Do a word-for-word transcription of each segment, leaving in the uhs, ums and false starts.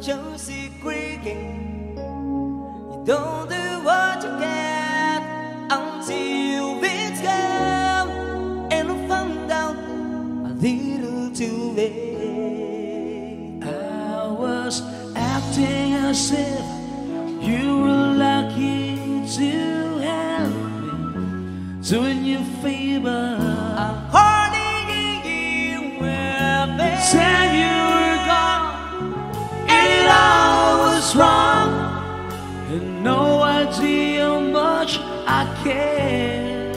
just creaking. You don't do what you can until it's gone, and I found out a little too late. I was acting as if you were lucky to have me, doing you a favor. I'm hardly you were there. Said you were gone, it all was wrong, and no idea how much I care.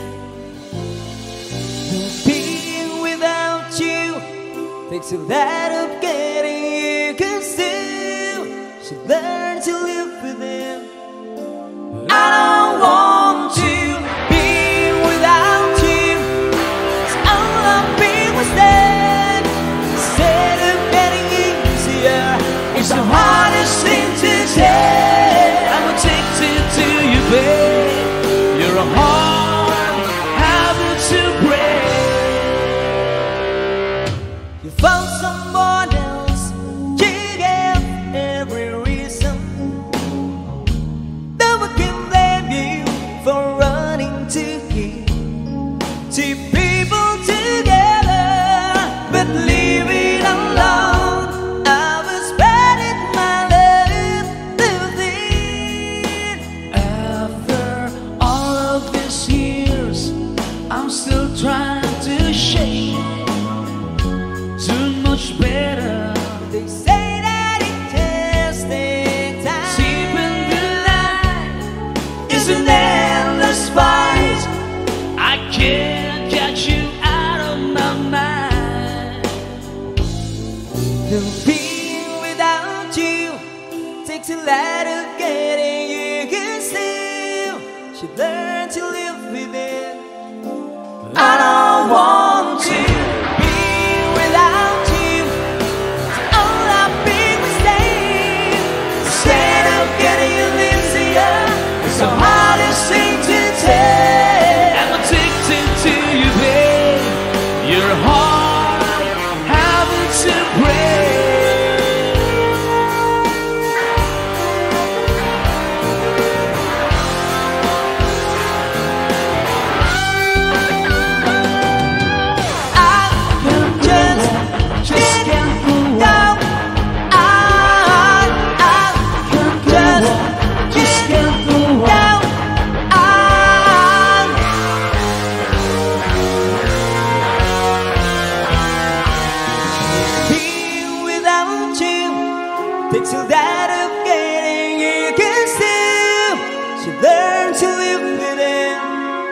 Being without you takes a lot of getting you used to. Should learn to live with it. I don't want to be without you. It's all I've been was dead. Instead of getting easier, it's the hardest thing to say. I'm addicted to you, babe. You're a hard habit to break. You found someone else. You gave every reason. No one can blame you for running to keep two people together, but leaving alone. I was spreading my love within. After all of these years, I'm still trying to shake too much better. They say that it just takes time. Sleeping the night is an endless fight. I can't get you out of my mind. The being without you takes a lot of getting you used to. Should learn to live with it. I don't want to be without you. It's all I've been mistake. Instead of getting you easier, it's the hardest thing to take. I'm addicted to you, babe. You're a hard habit to break. Just can't go on. Just can't go on. Being without you takes a lot of getting you used to. So learn to live with it.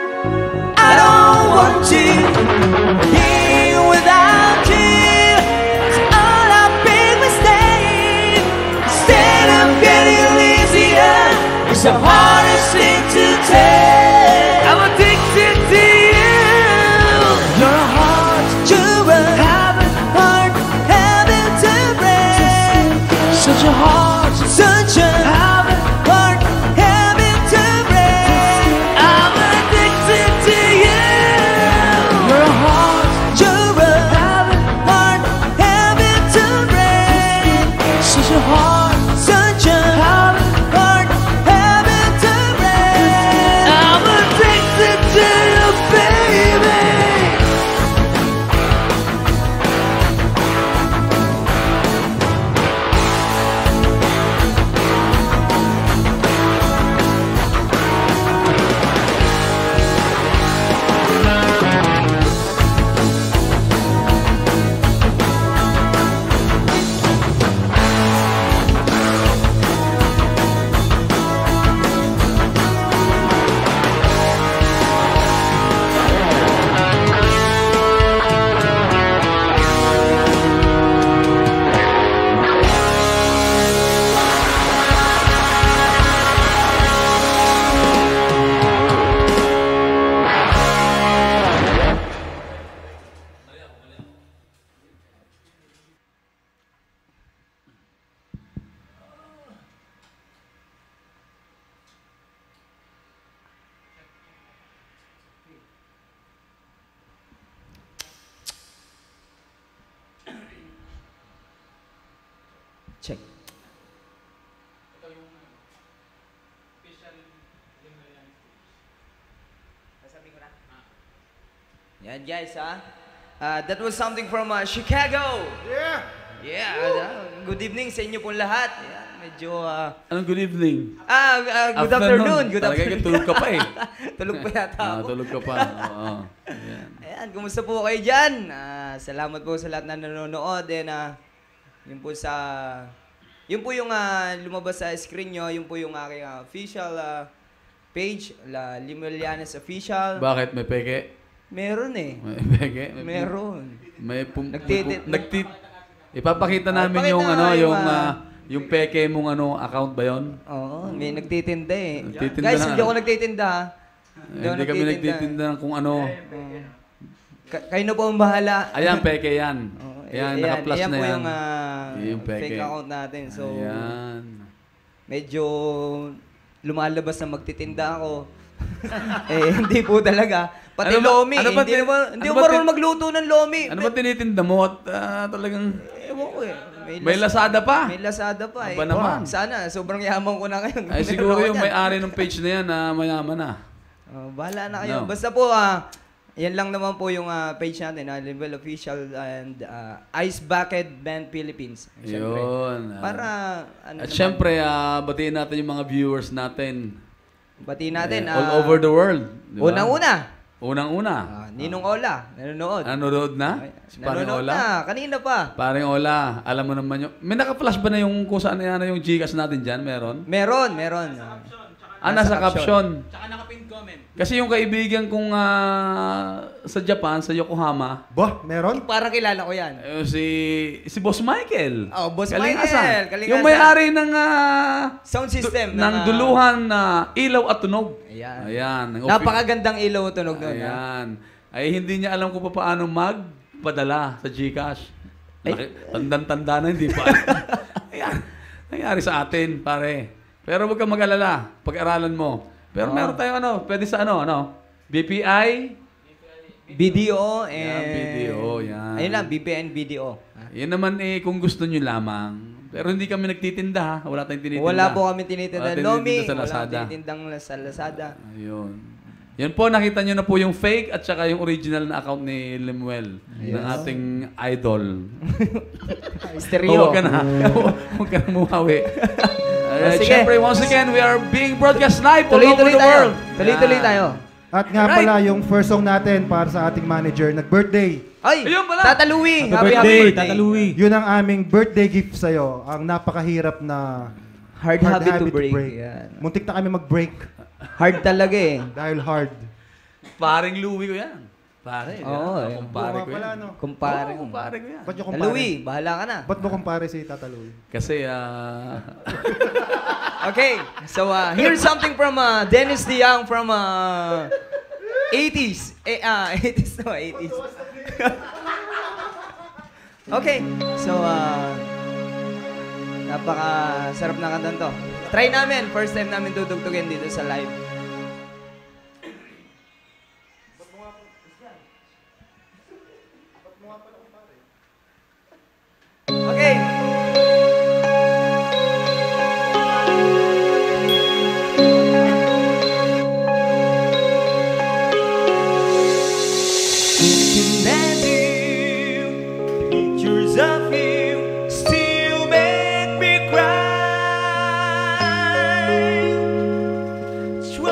I don't want to be without you. It's all I've been mistake. Instead of getting easier, it's the hardest thing to take. I'm addicted to you. You're a heart You're a habit, hard habit to break. such a heart Such a habit. hard habit to break. I'm addicted to you. You're a heart You're a habit, hard habit to break. such a heart Such a habit. hard habit to break. I'm addicted to you, baby. Cek. Ayan guys ha. Uh, that was something from uh, Chicago. Yeah! Yeah. Uh, good evening sa inyo pong lahat. Yeah, medyo... Uh, Anong good evening? ah, uh, good afternoon. Good Talaga afternoon. tulog ka pa eh. Tulog pa yata Ah, ako. tulog ka pa. Oo. Ayan. Ayan, kumusta po kayo dyan? Ah, salamat po sa lahat na nanonood. And uh, yun po sa... Yun po yung uh, lumabas sa screen nyo. Yun po yung aking uh, official uh, page. La Limuelianes Official. Bakit? May peke? Meron eh. May peke? May pum- Meron. May pum... Nagtiti- may pum- nagtit... Ipapakita Ah, namin pakita yung nga ano, yung, yung ah, ah, yung peke mong ano, account ba yon? Oo, may nagtitinda eh. Nagtitinda Guys, na hindi ano? ako nagtitinda ha. Eh, Hindi kami nagtitinda ng kung ano. Oo. Ka- kayo na po ang bahala. Ayan, peke yan. Oo, Ayan, ayan, naka-plus ayan na po yan. yung ah, Yung peke. fake account natin. So, Ayan. medyo lumalabas na magtitinda ako. eh, hindi po talaga. Pati Ano ba- lomi. ano ba hindi tin- naman, hindi ano ko ba marunong tin- magluto ng lomi. Ano ba tinitinda mo at ah, talagang Ewan ko eh. may Lazada pa? May Lazada pa eh. Aba naman. Sana, sobrang yaman ko na ngayon. Ay Meron siguro ako yung dyan. may-ari ng page na yan na mayaman na. Oh, bahala na kayo. No. Basta po, ah, yan lang naman po yung ah, page natin, ah, Level Official and ah, Ice Bucket Band Philippines. Siyempre. Yun. ah. Para, ano At naman, syempre, ah, batiin natin yung mga viewers natin. bati natin. Eh, all ah, over the world. Di ba? Unang-una, Unang-una. ah, Ninong Ola, nanonood. Nanonood na? Ay, Si Paring nanonood Ola? na, kanina pa. Paring Ola, alam mo naman yung... May naka-flash ba na yung kung saan yan yung Gcash natin dyan? Meron? Meron, meron. Ah, nasa caption. Tsaka naka-pin comment. Kasi yung kaibigan kong ah, sa Japan, sa Yokohama, Bah, meron? Parang kilala ko yan. eh, si si Boss Michael. Oh, Boss Kalingasan. Michael, Kalingasan. Yung may-ari ng ah, Sound system. du- ng ah, duluhan na ilaw at tunog. Ayan. Ayan. Ng opi- Napakagandang ilaw tunog doon. ah. Ayan. Ay hindi niya alam kung paano magpadala sa GCash. Laki, tandang-tanda na, hindi pa. Ayan. Nangyari sa atin, pare. Pero huwag kang mag-alala. Pag-aralan mo. Pero Oo. meron tayong ano, pwede sa ano, ano? B P I? B D O and... Yan, B D O, yan. Ayun lang, B P N B D O. Yan naman eh, kung gusto nyo lamang. Pero hindi kami nagtitinda ha. Wala tayong tinitinda. Wala po kami tinitinda. Wala tayong Lomi, tinitinda sa wala Lazada. kami tinitindang sa Lazada. Ayun. Yan po, nakita nyo na po yung fake at saka yung original na account ni Lemuel. Ng ating idol. Stereo. Huwag ka na. Huwag ka na mumawi. Alright, sige. syempre, once again, we are being broadcast live all over Tuloy-tuloy the tayo. world. Tuloy-tuloy Yan. tayo. At nga Right. pala, yung first song natin para sa ating manager, nag-birthday. Ay, Ayun pala. Tata Louie. Happy Happy, happy birthday, birthday. Tata Louie. Yun ang aming birthday gift sa'yo. Ang napakahirap na Hard, habit, to break. Yan. Muntik na kami mag-break Hard talaga eh. dahil hard. Paring Louie ko yan. Pare. Oo, yan. eh. Kumpare Oo nga ko pala, yan. no? Kumpare. Oo, kumpare ko yan. Ba't yung Tata kumpare? Louie, bahala ka na. Ba't mo kumpare si Tata Louie? Kasi, ah... Okay, so uh, here's something from uh, Dennis DeYoung from uh, eighties. Eh, uh, eighties no, eighties. Okay, so uh, napaka sarap na kanta to. Try namin, first time namin tutugtugin dito sa live. Okay. Looking at you, pictures of you still make me cry.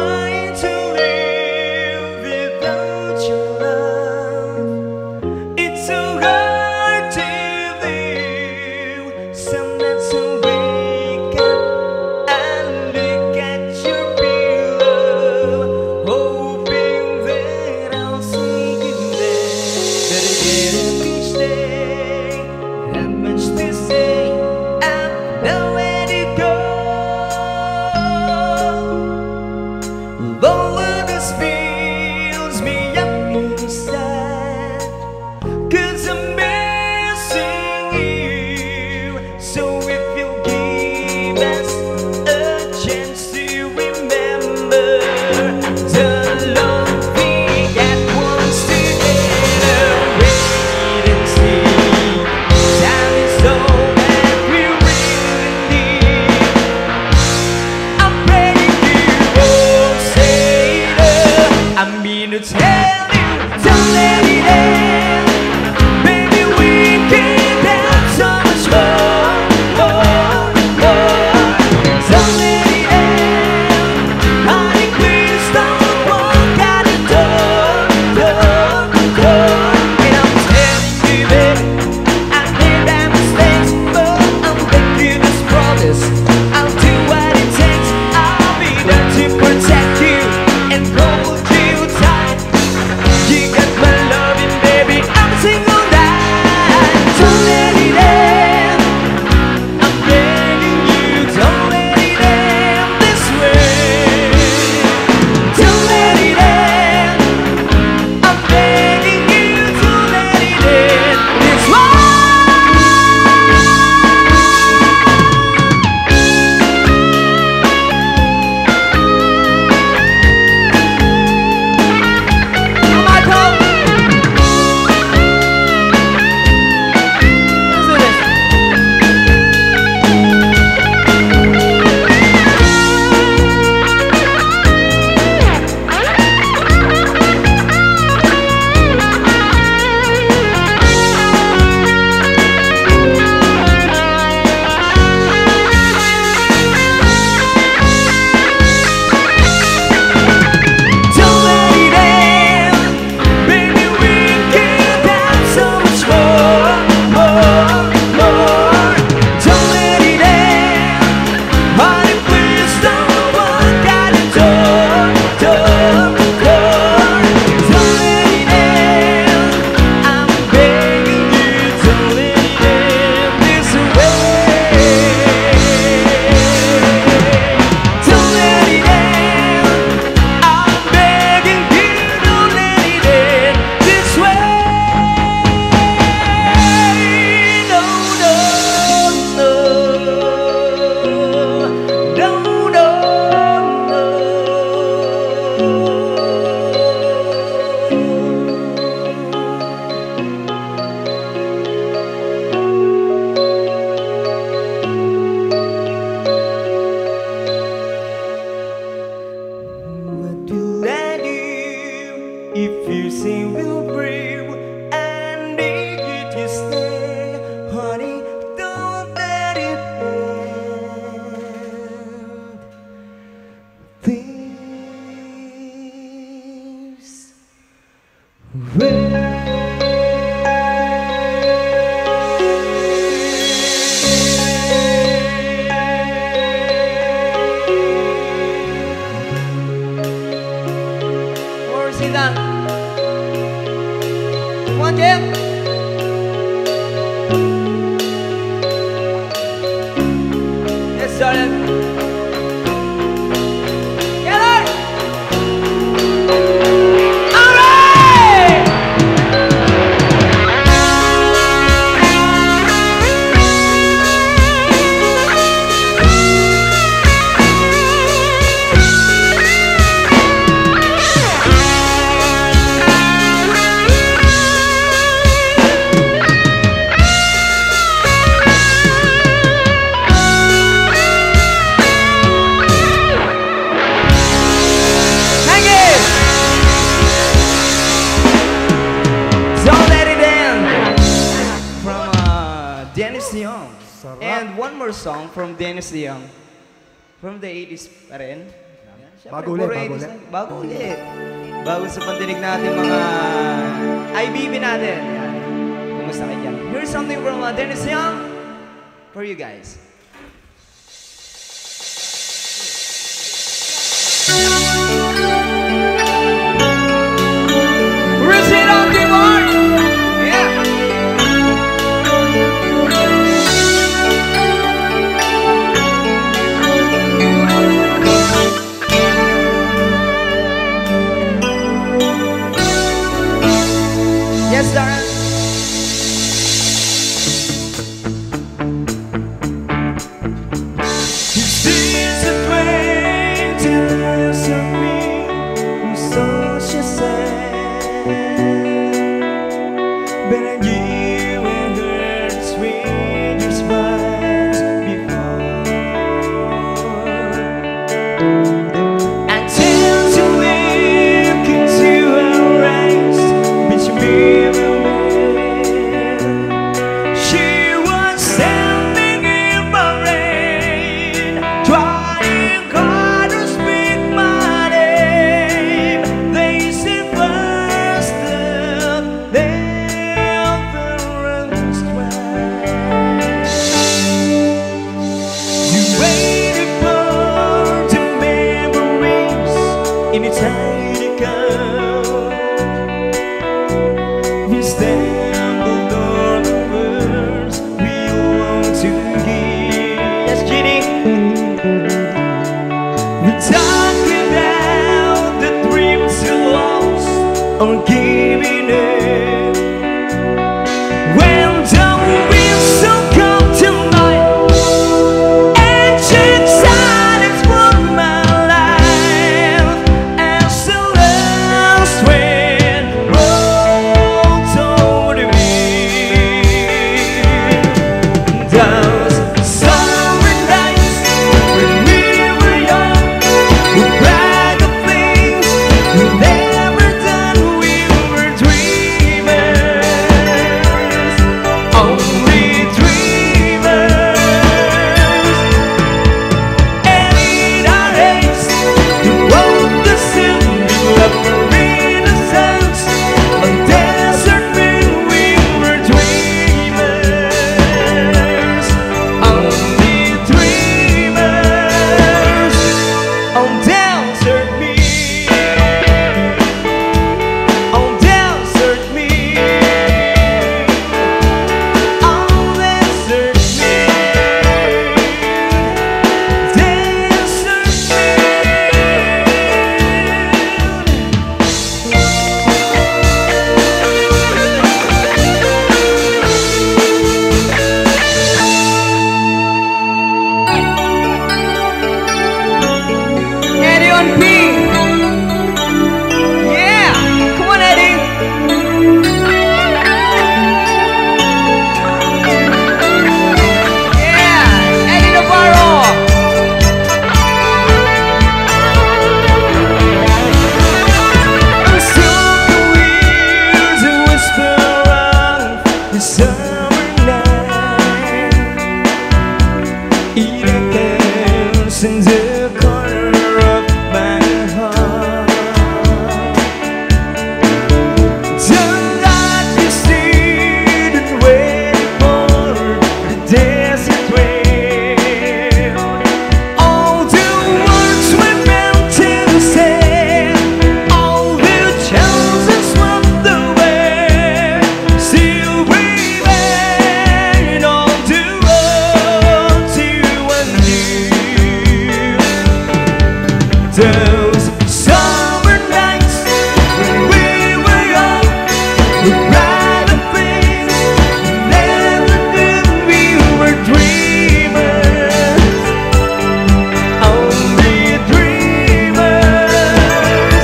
started. Together! Alright! Dennis DeYoung. Sarap. And one more song from Dennis DeYoung. From the eighties pa rin. Siyempre, Bago ulit, puro bago eighties ulit. na- Bago ulit. Bago sa pandinig natin mga I B B natin. Yan. Kumusta kayo dyan? Here's something from uh, Dennis DeYoung for you guys. Where's it on the mark? Yeah. Yes, Darren. This is a greatness of me, so she said. But I knew and heard strangers' voice before. I tend to look into her eyes, but she made me away. She was standing in my rain, trying hard to speak my name. They said first love, never runs dry. You waited for the memories in a tiny cup. We stumbled on the words we want to hear. Yes, Ginny. We talk about the dreams you lost or giving up. When the whistle come tonight, ancient silence from my life as the last wind rolls toward me. Those summer nights when we were young, we cried the things we never done. We were dreamers, only dreamers. And in our haste to walk the sun, we loved our innocence. On desert moon, we were dreamers, only dreamers. On desert me, on desert me, on desert me, desert Eddie on P. Yeah, come on, Eddie. Yeah, Eddie Navarro. We saw the winds and whisper around the summer night. It echoes in the corner of my heart. The light we stood and waited for the desert rain. All the words we meant to say, all the chances swept away. Still breathing on the road to a new Those summer nights when we were young, we brighter things never knew we were dreamers, only dreamers.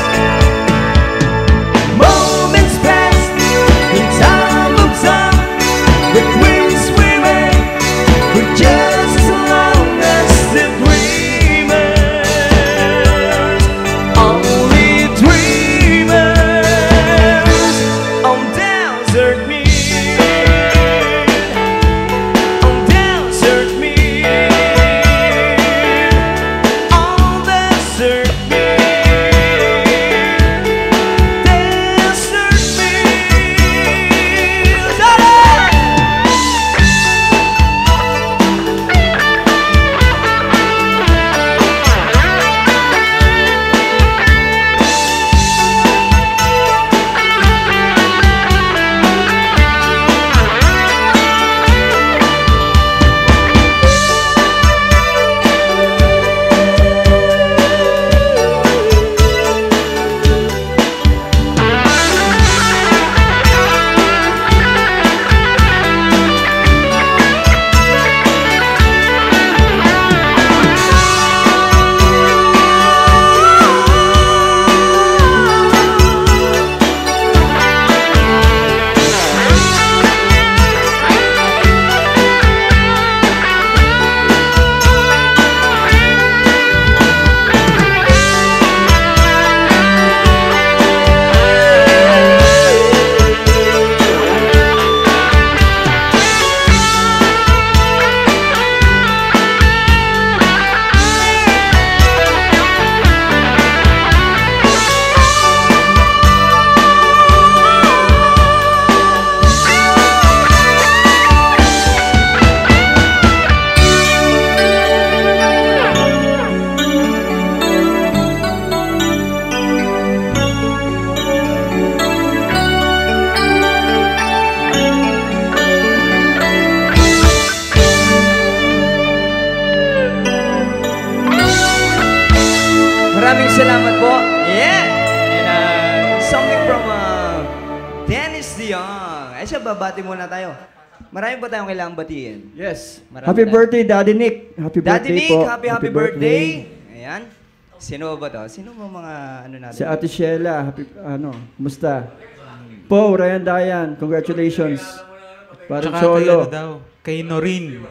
Moments passed, and time moves on, the dreams we made were just as long as the dreamers, only dreamers. On desert me, on desert me, on desert me, desert me. Maraming salamat po. Yeah! And uh, something from uh, Dennis DeYoung. Ay siya, babati muna tayo. Marami pa tayong kailangang batiin. Yes. Marami Happy na. birthday, Daddy Nick. Happy Daddy birthday Nick, po. happy, happy birthday. Ayan. Sino ba to? Sino ba mga ano natin? Si Ate Sheila, happy, ano, kumusta? Po, Ryan Dayan, congratulations. Parang Tsaka kay solo. ano daw, kay Norin.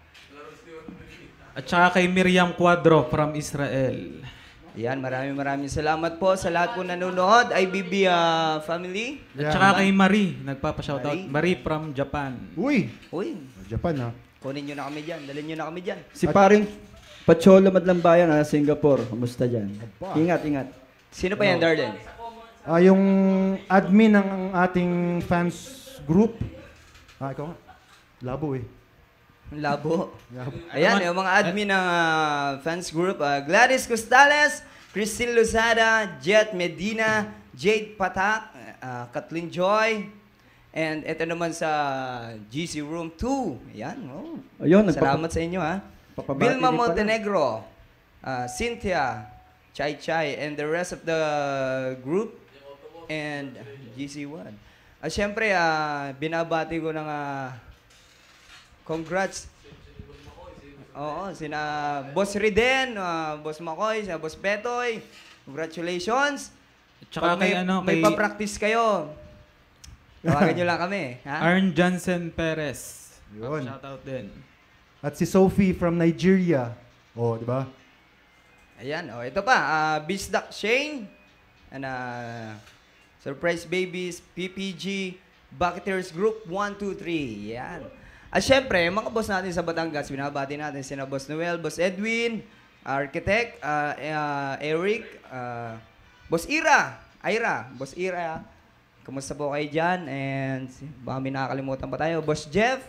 At saka kay Miriam Cuadro from Israel. Ayan, maraming maraming salamat po sa lahat po nanonood. I B B uh, family. At saka kay Marie, nagpapa-shoutout. Marie. Marie from Japan. Uy! Uy, Japan ha. kunin nyo na kami dyan. Dalhin nyo na kami dyan. Si paring Pacholo Madlambayan, ah, Singapore. Kumusta dyan? Aba. Ingat, ingat. Sino pa yan, Darden? Ah, yung admin ng ating fans group. Ah, ikaw nga. Labo eh. Ang labo. Labo. Ayan, yung mga admin ng uh, fans group. Uh, Gladys Costales, Christine Lozada, Jet Medina, Jade Patak, uh, Kathleen Joy, and ito naman sa G C Room two. Ayan, oh. Ayun, nagpapa- Salamat sa inyo, ha. Papabati Vilma din pala. Montenegro, uh, Cynthia, Chai Chai, and the rest of the group, and G C one. At syempre, uh, binabati ko ng uh, congrats. Oo, sina Boss Riden, uh, Boss Makoy, sina Boss Betoy. Congratulations. At saka Pag may, kay ano, may kay pa-practice kayo, tawagan nyo lang kami. Ha? Arn Johnson Perez. Yun. Shoutout din. At si Sophie from Nigeria. Oh, di ba? Ayan, oh, ito pa, uh, Bisdak Shane, and uh, Surprise Babies, P P G, Bucketeers Group one two three. Yan. At syempre, mga boss natin sa Batangas, binabati natin sina Boss Noel, Boss Edwin, Architect, uh, uh, Eric, uh, Boss Ira, Ira, Boss Ira. Kamusta po kayo dyan? And baka may nakakalimutan pa tayo. Boss Jeff,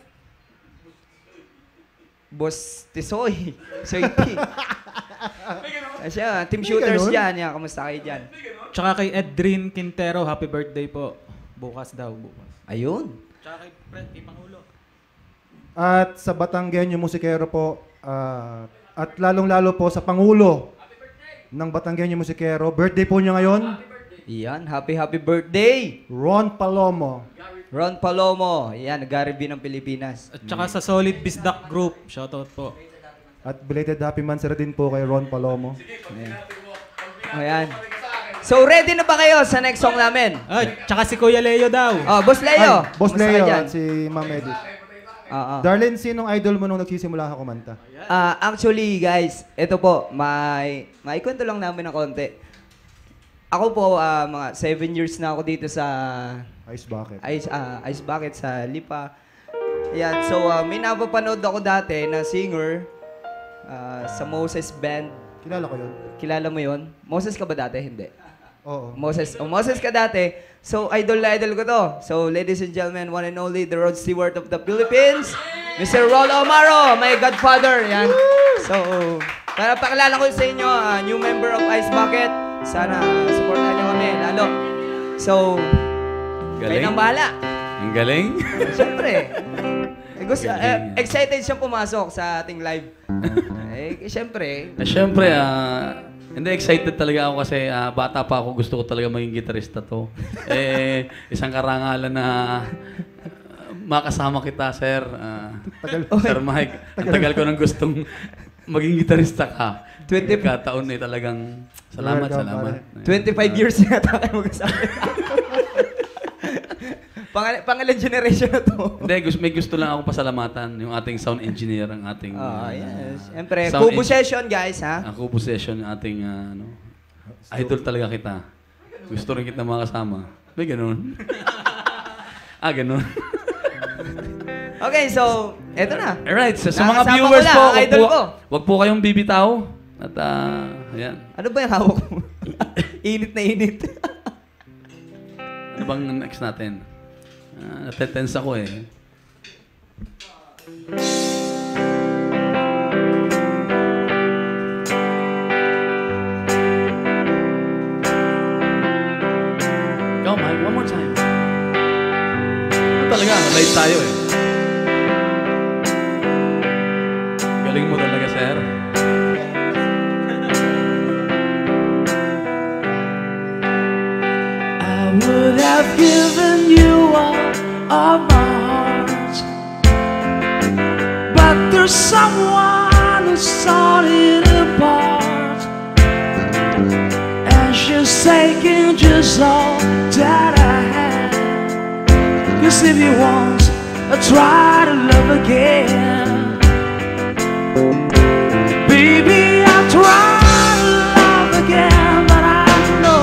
Boss Tisoy, Soy-T. Asya, team May shooters ganun? dyan. Yan, kamusta kayo dyan? Tsaka kay Edrin Quintero, happy birthday po. Bukas daw, bukas. Ayun. Tsaka kay Fred, kay Pangulo. At sa Batanggenyo Musikero po, ah, at lalong-lalo po sa Pangulo. ng Batanggenyo Musikero. Birthday po niya ngayon, Yan, happy happy birthday! Ron Palomo. Ron Palomo. Yan, Gary B ng Pilipinas. At saka sa Solid Bisdak Group. Shoutout po. At belated happy mansara din po kay Ron Palomo. Ayan. So, ready na ba kayo sa next song namin? Ay, tsaka si Kuya Leo daw. Oh, Boss Leo. Ay, Boss Kumusta ka Leo dyan? at si Ma'am Edith. Oo. Darlene, sinong idol mo nung nagsisimula ka kumanta? Ah, actually, guys, ito po, may maikwento lang namin ng konti. Ako po, ah, mga seven years na ako dito sa Ice Bucket. Ice, ah, Ice Bucket sa Lipa. Ayan, so ah, may napapanood ako dati na singer ah, sa Moses Band. Kilala ko yun. Kilala mo yon? Moses ka ba dati? Hindi. Oo. Moses, oh, Moses ka dati. So, idol na idol ko to. So, ladies and gentlemen, one and only, the Rod Stewart of the Philippines, Mister Rolo Amaro, my godfather. Yan. So, para pakilala ko sa inyo, uh, new member of Ice Bucket. Sana supportahan niyo kami, lalo. So, kayo Galing. nang bahala. Ang galing. Siyempre. Eh, gusto, Galing, eh, ah. excited siyang pumasok sa ating live. eh, siyempre. Eh, Siyempre, ah, hindi excited talaga ako kasi ah, bata pa ako, gusto ko talaga maging gitarista to. Eh, isang karangalan na ah, makasama kita, sir. Ah, Sir Mike, ang tagal ko nang gustong maging gitarista ka. twenty Kataon eh talagang salamat, Welcome, salamat. twenty-five years na tayo mag-asawa. Pangal pangalan generation na to. Hindi, gusto, may gusto lang akong pasalamatan yung ating sound engineer, ang ating... Ah, ah, yes. Siyempre, sound Kubo eng- session, guys, ha? Ang Kubo Session, yung ating ah, ano, idol talaga kita. Gusto rin kita makasama. May ganun. ah, ganun. Okay, so, eto na. Alright, so, sa mga Nakasama viewers ko na, po, ang wag idol po, ko. wag po kayong bibitaw. At, ah, ayan. Ano ba yung hawak mo? Init na init. Ano bang next natin? Ah, natetense ako eh. Go, Mike. One more time. Ano talaga? Light tayo eh. Galing mo talaga, sir. I would have given you all of my heart, but there's someone who's torn it apart, and she's taking just all that I have. 'Cause if you want, I try to love again, baby, I try to love again, but I know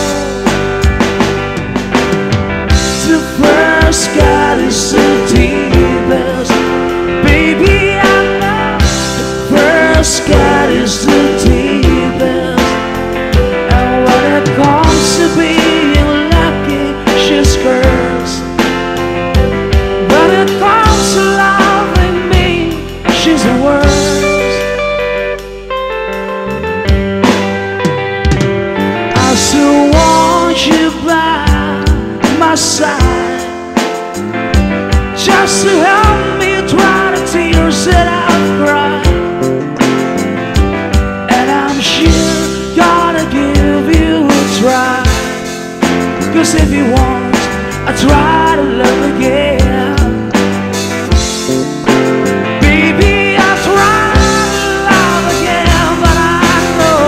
the first God is the deepest. Baby, I know the first God is the deepest. And when it comes to being lucky, she's cursed. When it comes to loving me, she's the worst. I still want you by my side, just to help me dry the tears that I've cried. And I'm sure gonna give you a try, 'cause if you want, I try to love again. Baby, I try to love again, but I know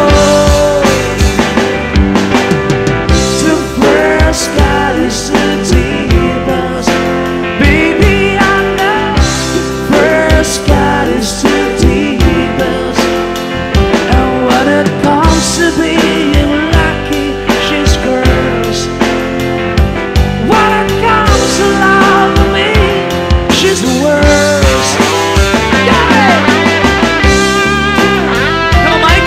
the first God is the deepest. Baby, I know the first God is the deepest. And when it comes to being lucky, she's cursed. When it comes to loving me, she's the worst. Yeah! Come on, Mike.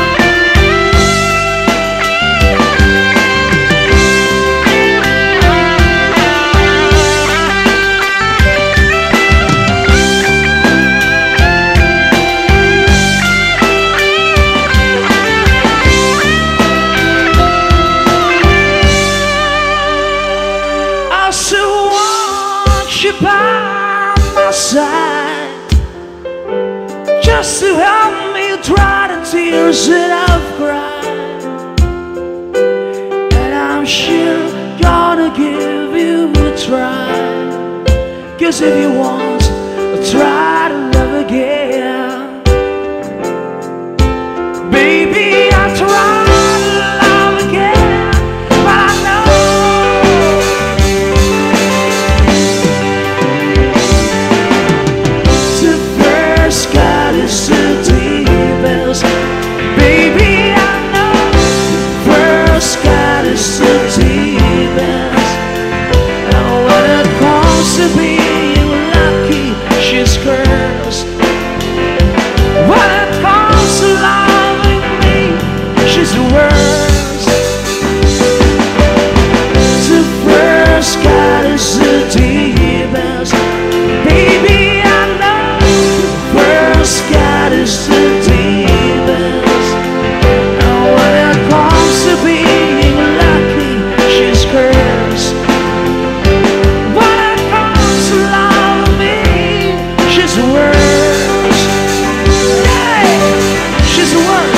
I still want you by my side, just to help me dry the tears that I've cried. try. Cause if you want to try to love again, baby, I try to love again, but I know the first cut is the deepest. Baby, I know the first cut is the deepest. And when it comes to being lucky, she's cursed. When it comes to loving me, she's the worst. The first cut is the deepest. Baby, I know the first cut is the deepest. And when it comes to being lucky, she's cursed. When it comes to loving me, she's the worst. Yeah, she's the worst.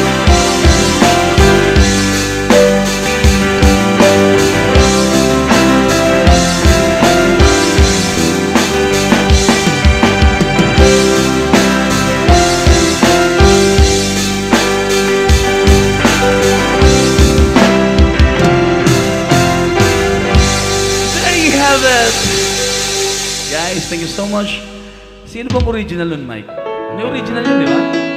There you have it. Guys, thank you so much. Sino bang original nun, Mike? May original yun, di ba?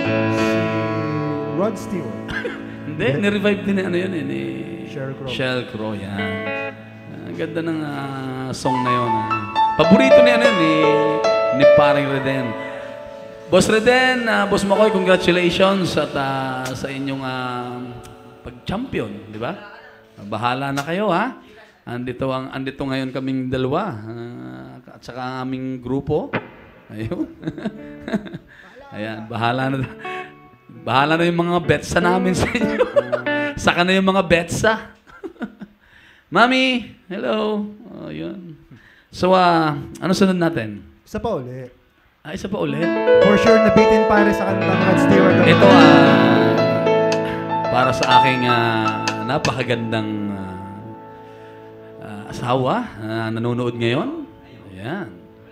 Rod Stewart. Hindi, ni-revive din ni ano yun eh, ni Sheryl Crow. Sheryl Crow, yan. Ah, Ang ganda ng ah, song na yun. ah. Paborito ni ano yun, ni, ni Paring Reden. Boss Reden, ah, Boss Makoy, congratulations at ah, sa inyong ah, pag-champion, di ba? Bahala na kayo, ha? Andito, ang, andito ngayon kaming dalawa, ah, at saka ang aming grupo. Ayun. Ayan, bahala na. Bahala na yung mga betsa namin sa inyo. Saka na yung mga betsa. Mami, hello. Oh, yun. So, ah, ano sunod natin? Isa pa uli. Ah, isa pa ulit. For sure, nabitin pare sa kantang Rod Stewart. Ito, ah, para sa aking ah, napakagandang ah, ah, asawa na nanonood ngayon. Ayan.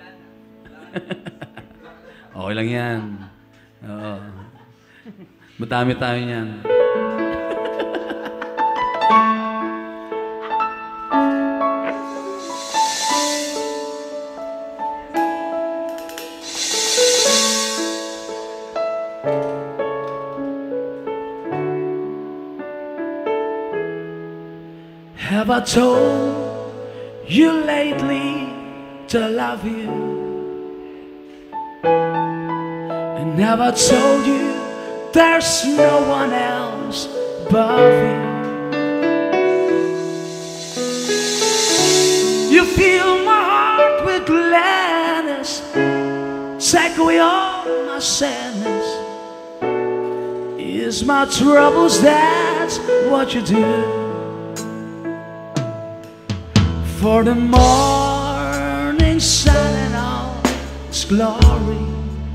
Okay lang yan. Oo. Madami tayo niyan. Have I told you lately to love you? And have I told you there's no one else above you? You fill my heart with gladness, take away all my sadness. Ease my troubles, that's what you do. For the morning sun and all its glory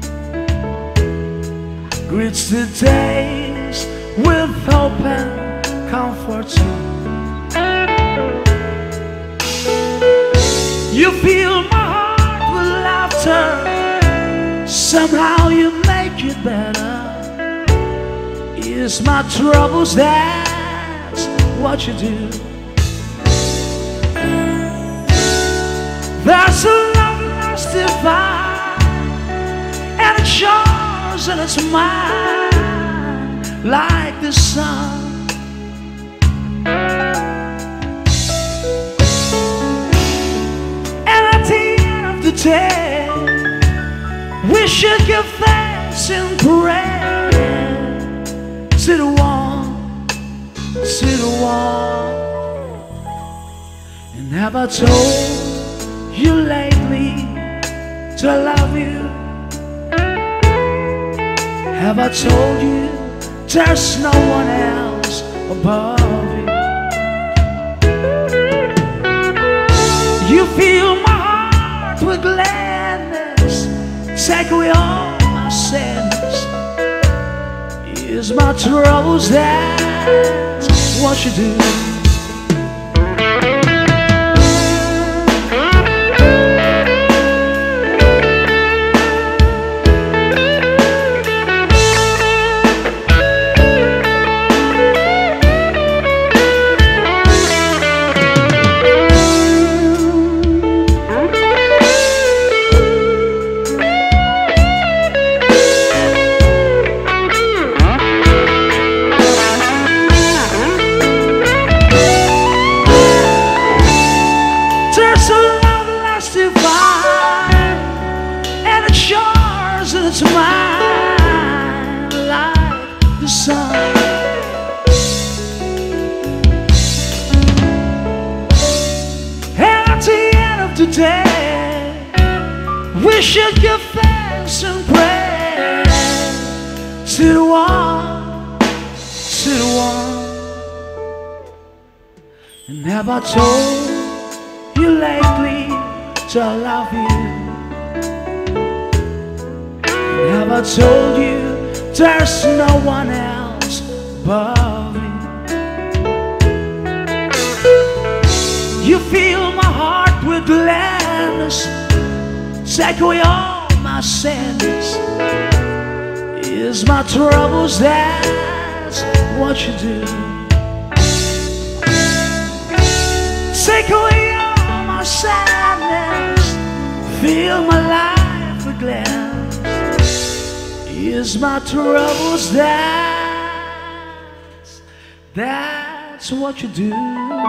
greets the days with hope and comfort too. You fill my heart with laughter, somehow you make it better. Ease my troubles, that's what you do. There's a love that's divine, and it shows and it's mine like the sun. And at the end of the day, we should give thanks and prayer to the one, to the one. And have I told you lately to love you? Have I told you there's no one else above you? You fill my heart with gladness, take away all my sadness. Ease my troubles, that's what you do. the sun. And at the end of the day, we should give thanks and pray to the one, to the one. And have I told you lately that I love you? And have I told you there's no one else above you? You fill my heart with gladness, take away all my sins. Is my troubles, that's what you do. Take away all my sadness, fill my life with gladness. Is my troubles, that's, that's what you do.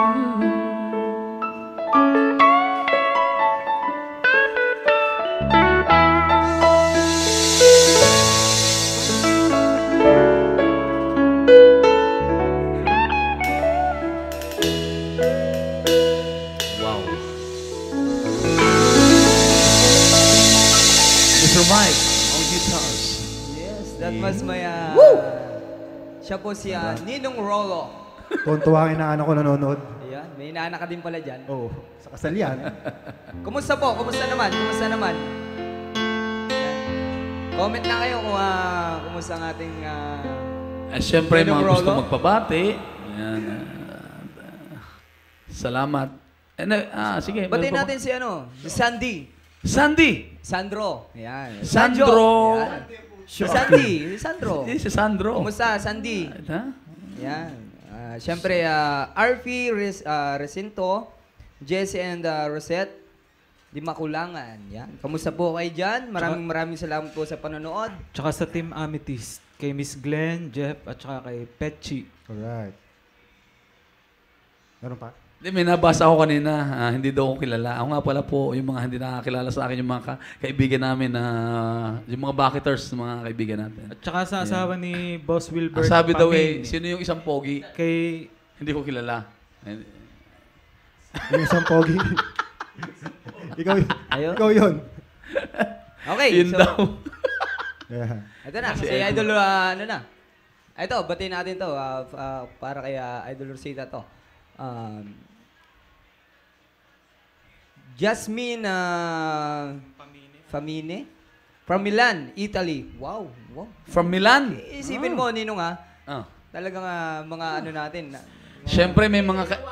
Mister Mike, on guitars. Yes, that was my... Uh, siya po si uh, Ninong Rolo. Tuwan-tuwa ang inaano ko nanonood. Ayan, may inaanak ka din pala dyan. Oo, sa kasal yan. Kumusta po? Kumusta naman? Kumusta naman? Ayan. Comment na kayo kung uh, kumusta ang ating... Uh, Eh, Siyempre, Ninong mga gusto Rolo. magpabati. Ayan. ah, salamat. Eh, na- ah, sige. batiin meron pa ba? natin si ano, si Sandy. Sandy! Sandro. Ayan. Sandro. Ayan. Si Sandy. Si Sandro. Eh, si Sandro. Kumusta, Sandy? Ha? Yan. Uh, Siyempre, uh, R P Res, uh, Recinto, Jesse and uh, Rosette, di makulangan. Yan. Kamusta po kayo dyan? Maraming maraming salamat po sa panonood. Tsaka sa Team Amethyst, kay Miss Glenn, Jeff, at tsaka kay Petchi. Alright. Meron pa? Hindi, may nabasa ako kanina. ah, hindi daw ako kilala. Ako nga pala po, yung mga hindi nakakilala sa akin, yung mga ka- kaibigan namin, na yung mga bucketers, mga kaibigan natin. At tsaka sa asawa ni Boss Wilbert. Ang sabi daw eh, Pamin, sino yung isang pogi? Kay Hindi ko kilala. Eh, Yung isang pogi. ikaw, y- Ayun. ikaw yun. Okay, Yun so, daw. Yeah. ito na. Si Idol, uh, ano na. Ito, batiin natin to. Uh, uh, para kay uh, Idol Rosita to. Um, Jasmine uh, Famine. From Milan, Italy. Wow, wow. From Milan. Isipin mo, Ninong ha. Ah. Talagang ah, mga ano natin. na- Siyempre, may mga... Ka-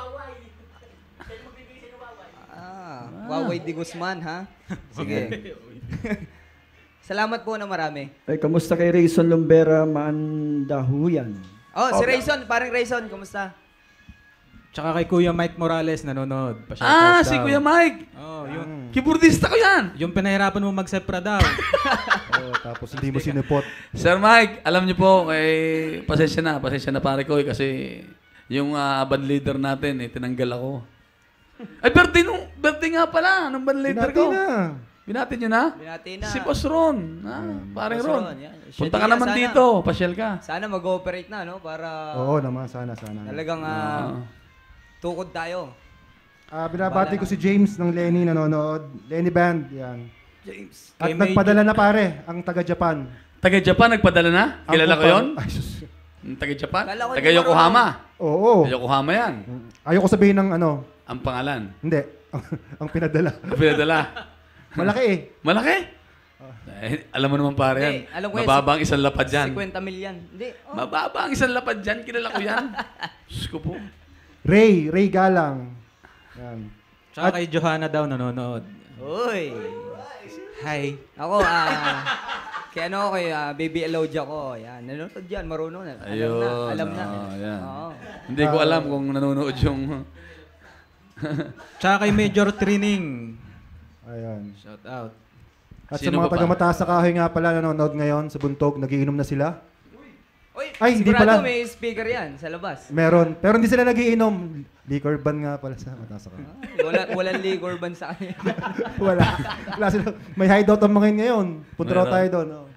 Ah, Waway Di Guzman ha. Sige. Salamat po na marami. Ay, kamusta kay Rayson Lumbera Mandahuyan? Oh, si Rayson, parang Rayson, kumusta? Tsaka kay Kuya Mike Morales nanonood. Pa-shoutout ah, si daw. Kuya Mike. Oh, yun. Keyboardista ko yan. Yung pinahirapan mo mag-sepra daw. Oh, tapos hindi mo sinipot. Sir Mike, alam niyo po, eh, pasensya na, pasensya na pare ko eh, kasi yung ah, band leader natin, eh, tinanggal ako. Ay, birthday, nung, birthday nga pala, nung band leader Binati ko. na. Binati niyo na? Binati na. Si Boss Ron. Ha? Pare Boss Ron. Ron, yan. Punta Siya ka din naman yan, sana. dito, pasyal ka. Sana mag-ooperate na, no? Para Oo naman, sana, sana. talagang ah, tukod tayo. Ah, binabati Bala ko na. si James ng Lenny nanonood. Lenny Band, yan. James. At Kay nagpadala na pare, ang taga-Japan. Taga-Japan, nagpadala na? Ang Kilala ko kumpa- yun? Ay, sus. Yung Taga-Japan? Kala ko Taga yung Yokohama. Oo. Yokohama yan. Ayoko sabihin ng ano. Ang pangalan. Hindi. ang pinadala. Pinadala. Malaki eh. Malaki. Eh, alam mo naman pare yan. Hindi, alam ko yan, Mababa ang isang lapad dyan. fifty milyan. Hindi. Oh. Mababa ang isang lapad dyan. Kilala ko yan. Diyos ko po. Ray, Ray Galang. Yan. Tsaka kay Johanna daw nanonood. Uy. Hi. Ako, ah, kaya ano, kay ah, Baby Elodia ko. Yan, nanonood yan, marunong na. Alam Ayun. na, alam na. oh, yan. Oo. Hindi ko alam kung nanonood yung... Tsaka kay Major Trining. Ayan. Shout out. At Sino sa mga pa taga pa? Mataas sa Kahoy nga pala nanonood ngayon sa Buntog, nagiinom na sila. Uy, Ay, hindi sigurado pala. may speaker yan sa labas. Meron. Pero hindi sila nagiinom. Liquor ban nga pala sa Mataas sa Kahoy. Ah, Wala, walang liquor ban sa kanya. Wala. Wala sila. May hideout ang mga yun ngayon. Punta raw Meron. tayo doon. Oh.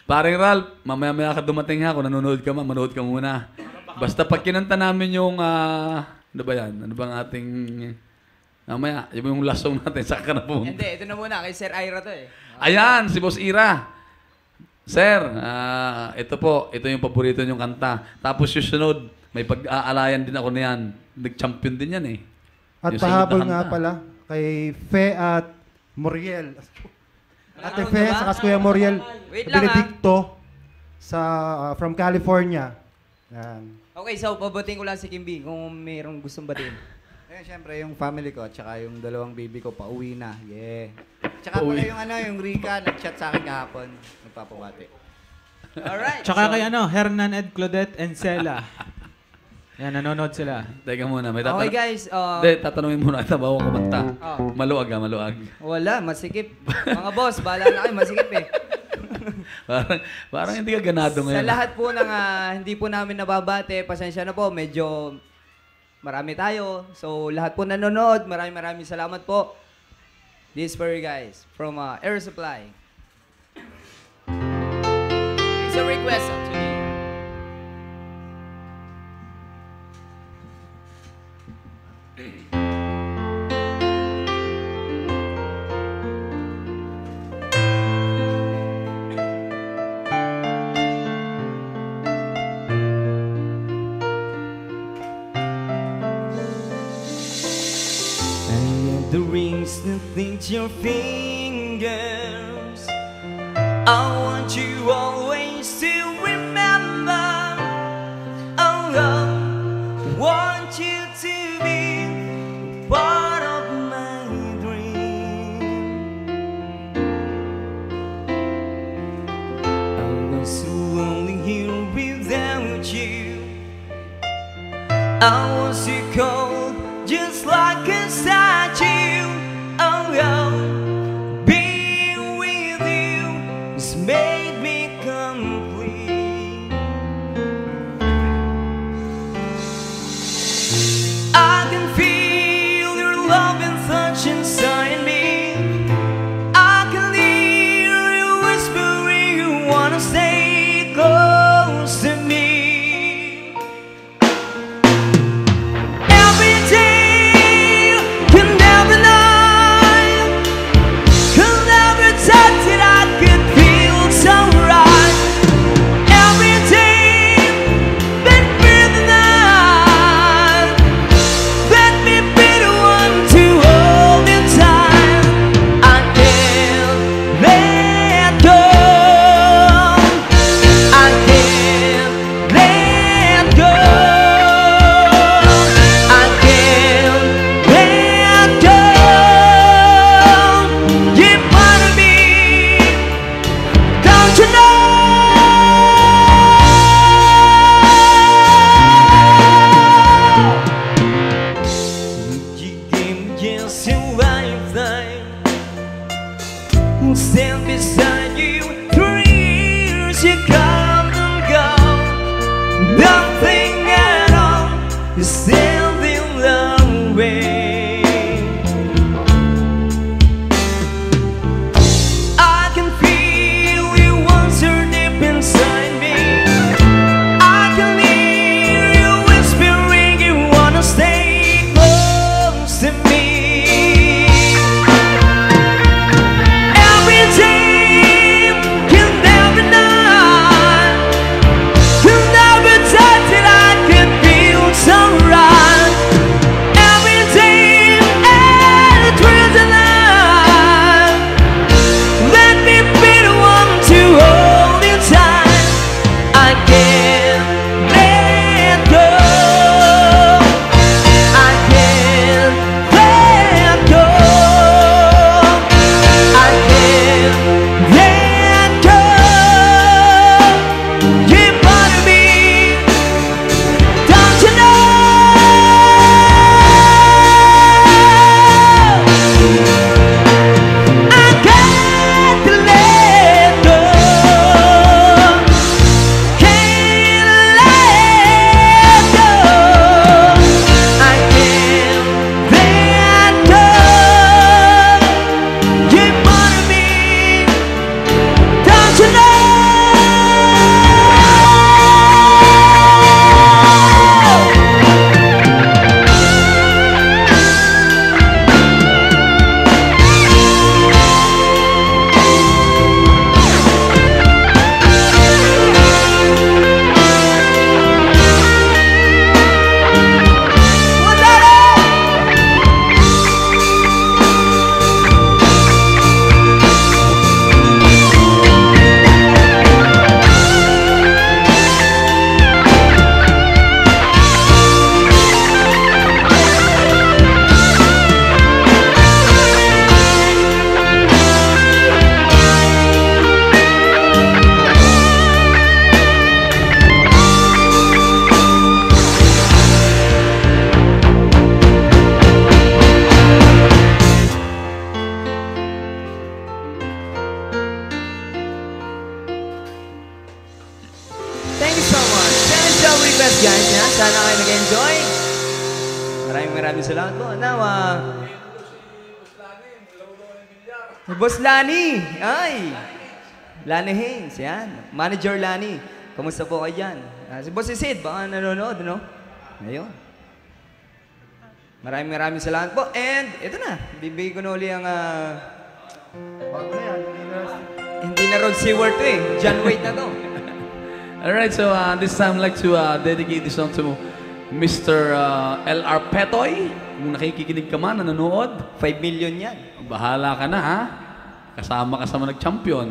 Paring Ralph, mamaya-maya ka dumating ha. Kung nanonood ka man, manood ka muna. Basta pag kinanta namin yung, ah, ano ba yan? Ano bang ating, mamaya, yung last song natin, saka ka na pumunta. Hindi, ito na muna. Kay Sir Ira to eh. Ayan, si Boss Ira. Sir, ah, ito po, ito yung paborito niyong kanta. Tapos yung sunod, may pag-aalayan din ako niyan. Nag-champion din yan eh. At Yung pahabol sunod na nga kanta. pala kay Fe at Moriel. Ate Ano Fe, ba? saka si Kuya Moriel Wait lang, Benedicto sa ah, from California. Yan. Okay, so pabating ko lang si Kimby kung mayroong gustong batiin. Eh, syempre, yung family ko, tsaka yung dalawang baby ko, pauwi na. Yeah. Tsaka Pauwi. pala yung ano, yung Rika, nag-chat sa akin kahapon. Nagpapabati. Alright. Tsaka kay ano, Hernan Ed Claudette and Sela. Yan, nanonood sila. Teka muna, may Okay tatanong. guys, uh, Hindi, tatanungin muna kita bago kumanta. Oh. Maluag ah, maluag. wala, masikip. Mga boss, bahala na kayo, masikip eh. parang, parang hindi ka ganado ngayon. Sa lahat po ng ah, hindi po namin nababate, pasensya na po, medyo marami tayo. So, lahat po nanonood, maraming maraming salamat po. This is for you guys, from uh, Air Supply. It's a request actually. The rings that think your fingers. I want you always to remember. Oh, I want you to be part of my dream. I was so lonely here without you. I was so cold, just like a statue. Oh, oh, being with you has made me complete. I can feel your love and touch inside me. I can hear you whispering you wanna stay close to me. Every day, can never night, can never touch it, I could feel so right. Every day, let me the night, let me be the one to hold you tight. I can't let go, I can't let go, I can't let go. You're part of me, don't you know? You gave me just your lifetime, stand beside you through years. You come and go, nothing at all is standing the way. I can feel you once you're deep inside me. I can hear you whispering you wanna stay close to me. Every day, can never night, can never touch it, I can feel so right. guys yan. Sana kayo nag-enjoy. Maraming maraming salamat po. Now, ah... Boss Lani! Ay! Lani Haynes, yan. Manager Lani. Kamusta po kayo dyan? Ah, si Boss Sid, baka nanonood, no? Ayun. Maraming maraming salamat po. And, ito na. Bibigay ko na uli ang... ah, bago na yan. Hindi na, hindi na Rod Stewart to eh. John Wayne na to. Alright, so uh, this time I'd like to uh, dedicate this song to Mister Uh, L R Petoy. Kung nakikinig ka man, nanonood, five million yan. bahala ka na ha. Kasama ka sa mga nag-champion.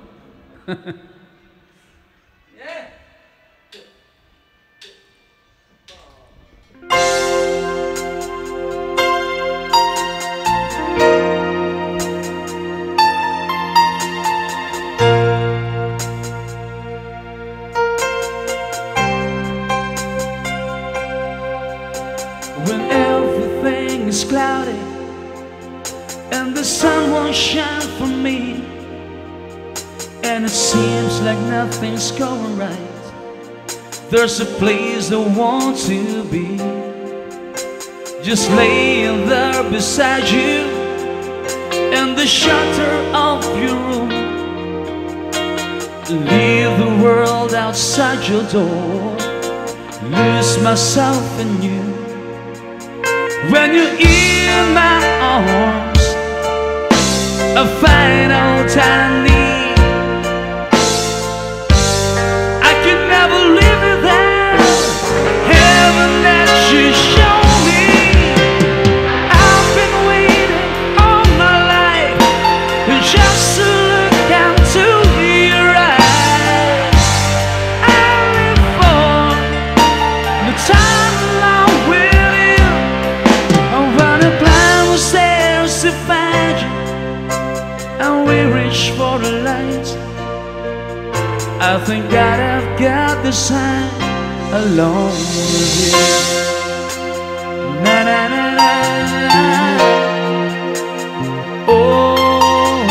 When everything is cloudy and the sun won't shine for me, and it seems like nothing's going right, there's a place I want to be, just laying there beside you in the shelter of your room. Leave the world outside your door, lose myself in you. When you're in my arms, I find out I need. I can never live without heaven that you show me. I've been waiting all my life just to look into your eyes. I live for the time alone with you. I wanna climb the stairs to find you, and we reach for the lights. I think God I've got the sign along with you. Na na na na na. Oh,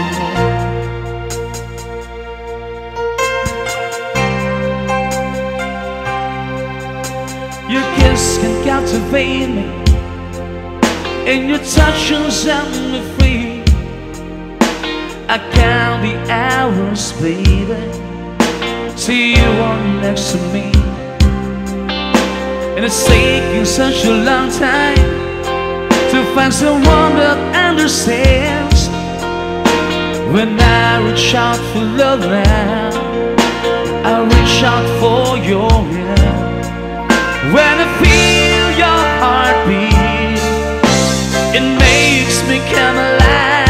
your kiss can captivate me, and your touch will set me free. I count the hours, baby, see you on next to me. And it's taking such a long time to find someone that understands. When I reach out for love now, I reach out for your hand. When I feel your heartbeat, it makes me come alive.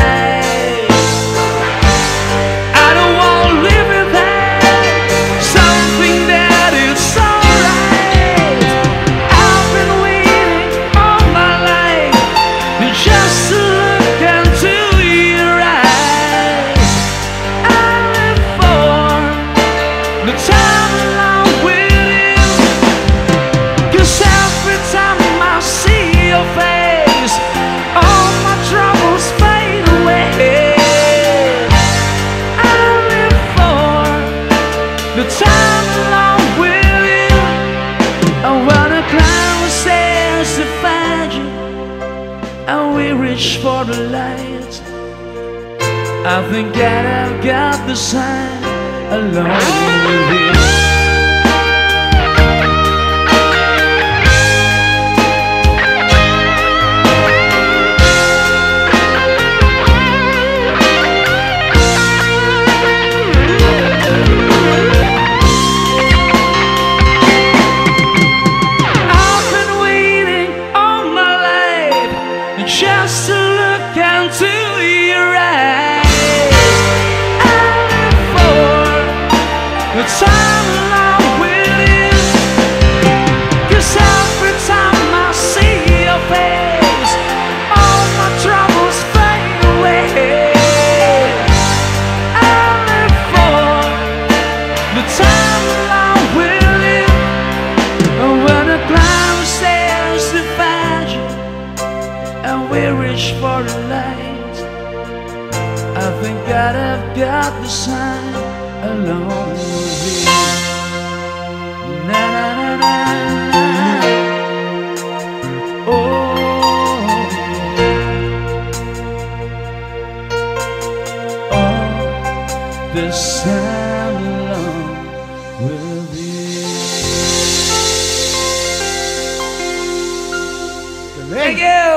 I don't want to live without something that is alright. I've been waiting all my life just to look into your eyes. I live for the time alone with you, 'cause every time I see your face, all my troubles fade away. I live for the time alone with you. I wanna climb the stairs to find you, and we reach for the light. I think that I've got the sign along with you. I've been waiting all my life just to look into your eyes. I live for the time alone with you, 'cause every time I see your face, all my troubles fade away. I live for the time alone with you. I wanna climb the stairs to find you, and we reach for the light. I think God I've got the sign along with you. Na na na na.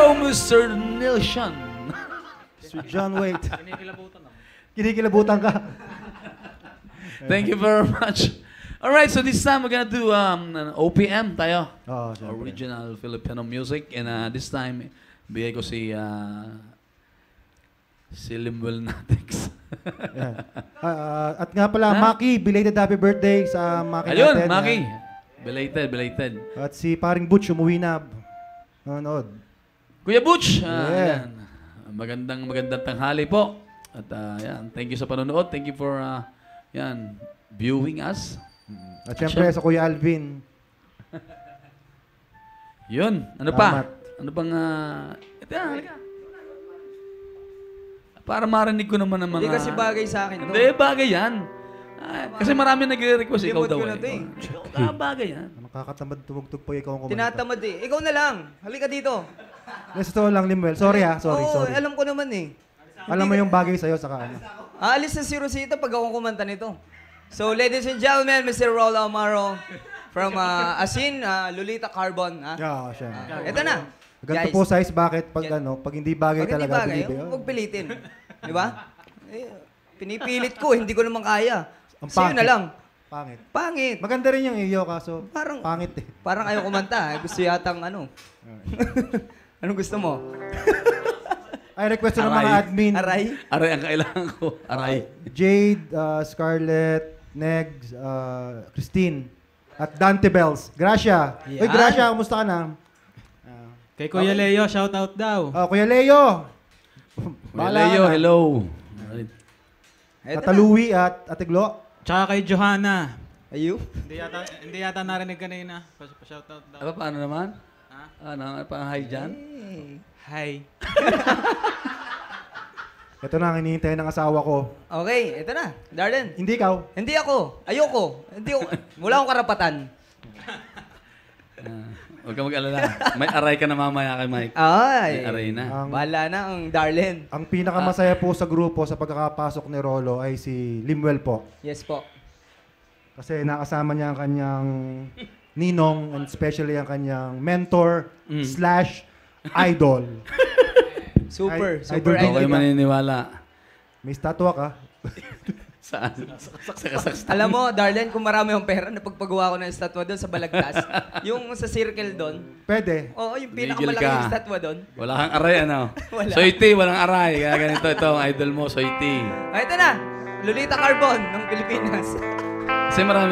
Hello, Mister Nilsson. Sir John Waite. Kinikilabutan ka. Thank you very much. All right, so this time we're gonna do um, an O P M tayo. Oo, syempre. Original Filipino music. And uh, this time, bigay ko si uh, si Limuel Natix. Yan. Ah, ah, at nga pala, Maki, belated happy birthday sa Maki Ayun, natin. Maki. Yan. Belated, belated. At si paring Butch, umuwi na. Nanonood. Kuya Butch, ah, Yeah. yan. Magandang magandang tanghali po. At uh, yan, thank you sa panonood. Thank you for uh, yan, viewing us. At syempre sa Kuya Alvin. Yun, ano pa? Salamat. Ano bang uh, ito yan, halika. Para marinig ko naman ang mga... Hindi kasi bagay sa akin to. Hindi, bagay yan. Ah, kasi marami nagre-request, ikaw Limot daw ko na eh. to eh. Ah, bagay yan. Nakakatamad tumugtog po ikaw ang kumanta. Tinatamad eh. Ikaw na lang. Halika dito. Yes, ito lang, Limuel. Sorry ha, sorry, Oo, sorry. alam ko naman eh. Alam mo yung bagay sa'yo, saka ano. Aalis na si Rosita pag ako kumanta nito. So, ladies and gentlemen, Mister Rolo Amaro from uh, Asin, uh, Lolita Carbon. Ha? Yeah, siya. Uh, ito na. Ganito Guys, po size, bakit pag Yan. ano, pag hindi bagay pag hindi talaga, bagay, believe, huwag pilitin. Di ba? Eh, pinipilit ko, hindi ko naman kaya. Ang Sa'yo na pangit. lang. Pangit. Pangit. Maganda rin yung iyo, kaso Parang- pangit eh. Parang ayaw kumanta. eh. Gusto yatang ano. Anong gusto mo? Ay, request ng mga Aray. admin. Aray? Aray ang kailangan ko. Aray. Jade, uh, Scarlett, Negs, uh, Christine, at Dante Bells. Gracia. Uy, Yan. Gracia, kumusta ka na? Kay Kuya Leo, shout out daw. Oh, Kuya Leo. Kuya Leo, ka na. hello. Alright. Eto na. Kataluwi at Atiglo. Tsaka kay Johanna. Ayu? Hindi yata, hindi yata narinig kanina. Pa, pa shout out daw. Ano, paano naman? Ha? Ano, ano pa hi dyan? Hi. Ito na ang hinihintay ng asawa ko. Okay, ito na. Darden. Hindi ikaw. Hindi ako. Ayoko. Hindi ako. Wala akong karapatan. Ah, huwag ka mag-alala. May aray ka na mamaya kay Mike. Ay. May aray na. Ang, Bahala na ang Darlen. ang pinakamasaya po sa grupo sa pagkakapasok ni Rolo ay si Limuel po. Yes po. Kasi nakasama niya ang kanyang ninong and especially ang kanyang mentor Mm. slash idol. Super. Ay- super idol Hindi idol kayo ka. maniniwala. May statwa ka. Saan? Saksak-saksak. Alam mo, Darlen, kung marami akong pera, napagpagawa ko ng estatwa doon sa Balagtas. Yung sa circle doon. Pwede. Oo, yung Tigil pinakamalaki ka. yung estatwa doon. Wala kang aray, ano? Wala. Soiti, walang aray. Kaya ganito, ito ang idol mo, Soiti. Ah, ito na. Lolita Carbon ng Pilipinas. Kasi marami.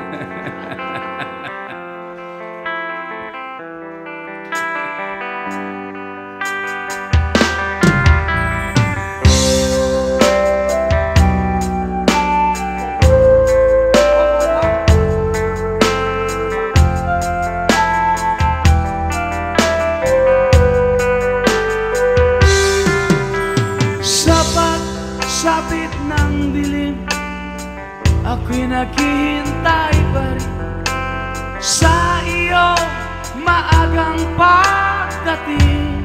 Sa pagsapit ng dilim, ako'y naghihintay pa rin sa iyo maagang pagdating.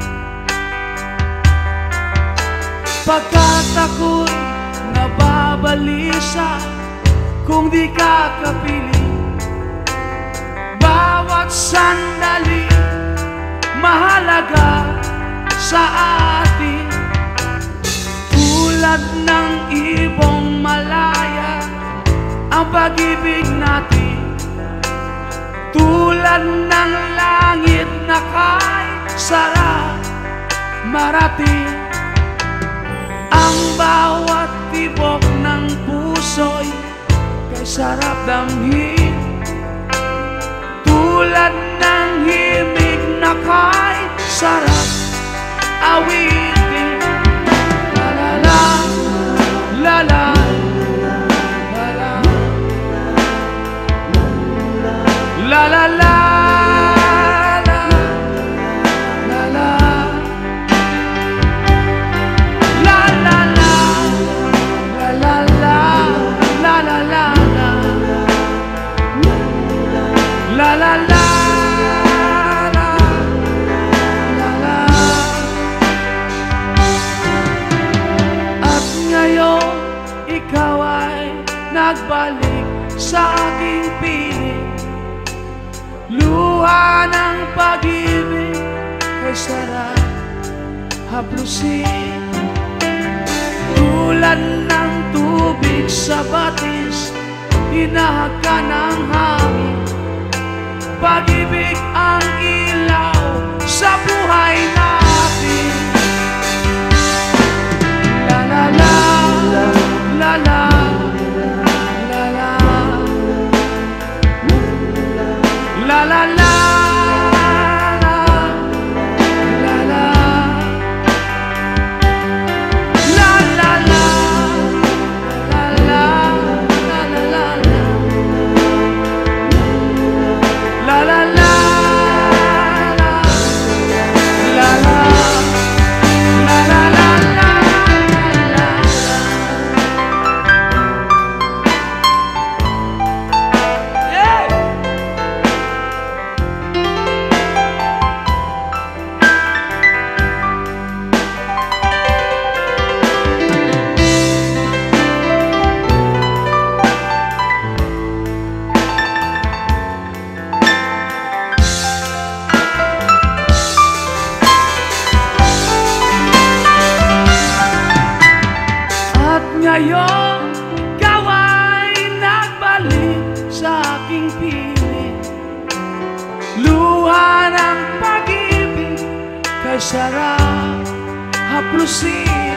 Pagkat ako'y nababalisa kung di ka kapiling. Bawat sandali mahalaga sa atin. Tulad ng ibong malaya ang pag-ibig natin. Tulad ng langit na kahit sarap marating. Ang bawat tibok ng puso'y kay sarap damhin. Tulad ng himig na kahit sarap awitin. La la, la la, la la, la la la, la la, la la la, la la la, la la la, la la la. Ikaw ay nagbalik sa aking piling. Luha ng pag-ibig kay sarap haplusin. Tulad ng tubig sa batis, hinahaka ng hangin. Pag-ibig ang ilaw sa buhay natin. La la la, la la, la la, la la la. Ngayon, ikaw ay nagbalik sa aking piling. Luha ng pag-ibig kay sarap haplusin.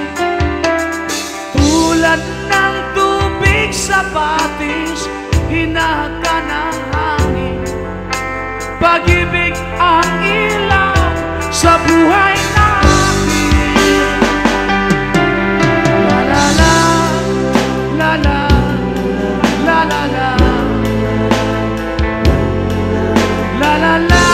Tulad ng tubig sa batis, hinahaka ng hangin. Pag-ibig ang ilaw sa buhay natin. La la la la la la la la la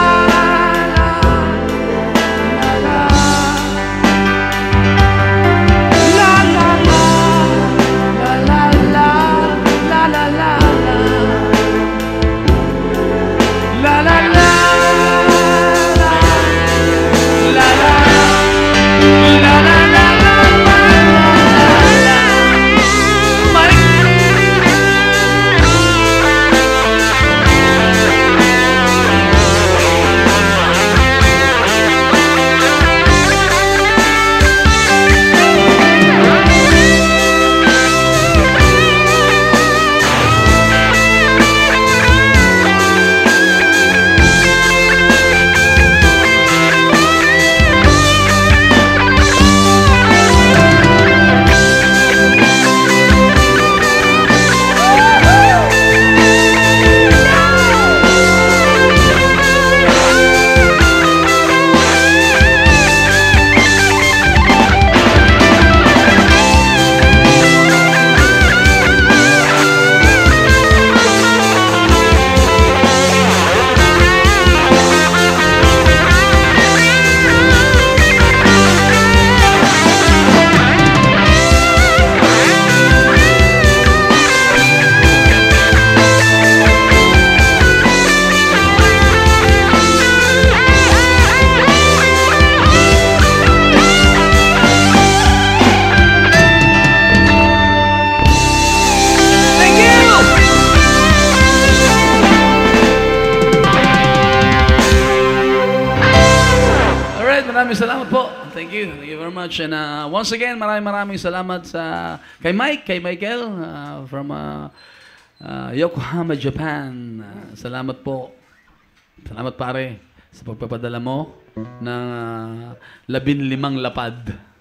maraming salamat po. Thank you. Thank you very much. And uh, once again, maraming maraming salamat sa kay Mike, kay Michael uh, from uh, uh, Yokohama, Japan. Uh, salamat po. Salamat pare sa pagpapadala mo ng uh, labin limang lapad.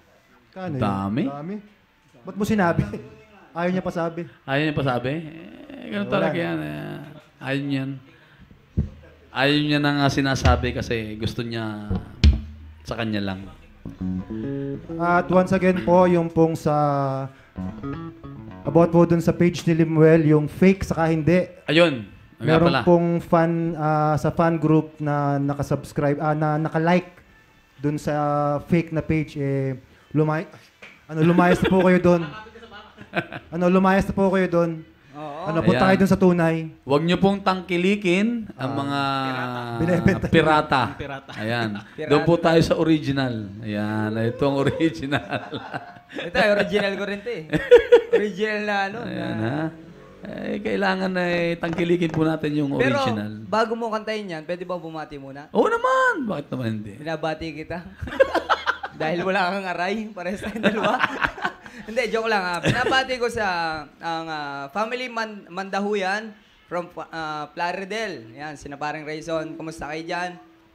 Kano yun? Dami. Dami. Ba't mo sinabi? Ayaw niya pa sabi. Ayaw niya pa sabi? Eh, ganun Wala talaga na. yan. Eh. Ayaw niyan. Ayaw niya na nga sinasabi kasi gusto niya sa kanya lang. At once again po, yung pong sa about po dun sa page ni Limuel, yung fake saka hindi. Ayun. Nga Meron pala. pong fan ah, sa fan group na nakasubscribe, ah, na nakalike dun sa fake na page, eh, lumay ano, lumayas na po kayo doon. Ano, lumayas na po kayo doon. Ano, punta Ayan. kayo doon sa tunay. Huwag niyo pong tangkilikin ang mga Binebenta. pirata. Pirata. Ayan. Doon po tayo sa original. Ayan. Ito ang original. Ito, original ko rin ito eh. Original na ano. Ayan na- ha. Eh, kailangan na eh, tangkilikin po natin yung Pero, original. bago mo kantahin yan, pwede ba bumati muna? Oo naman. Bakit naman hindi? Binabati kita. Dahil wala kang aray, parehas tayong dalawa. Hindi, joke lang. ah. Binabati ko sa ang ah, family man Mandahuyan from uh, Plaridel. Yan, sinaparing Rayson. Kumusta kayo dyan?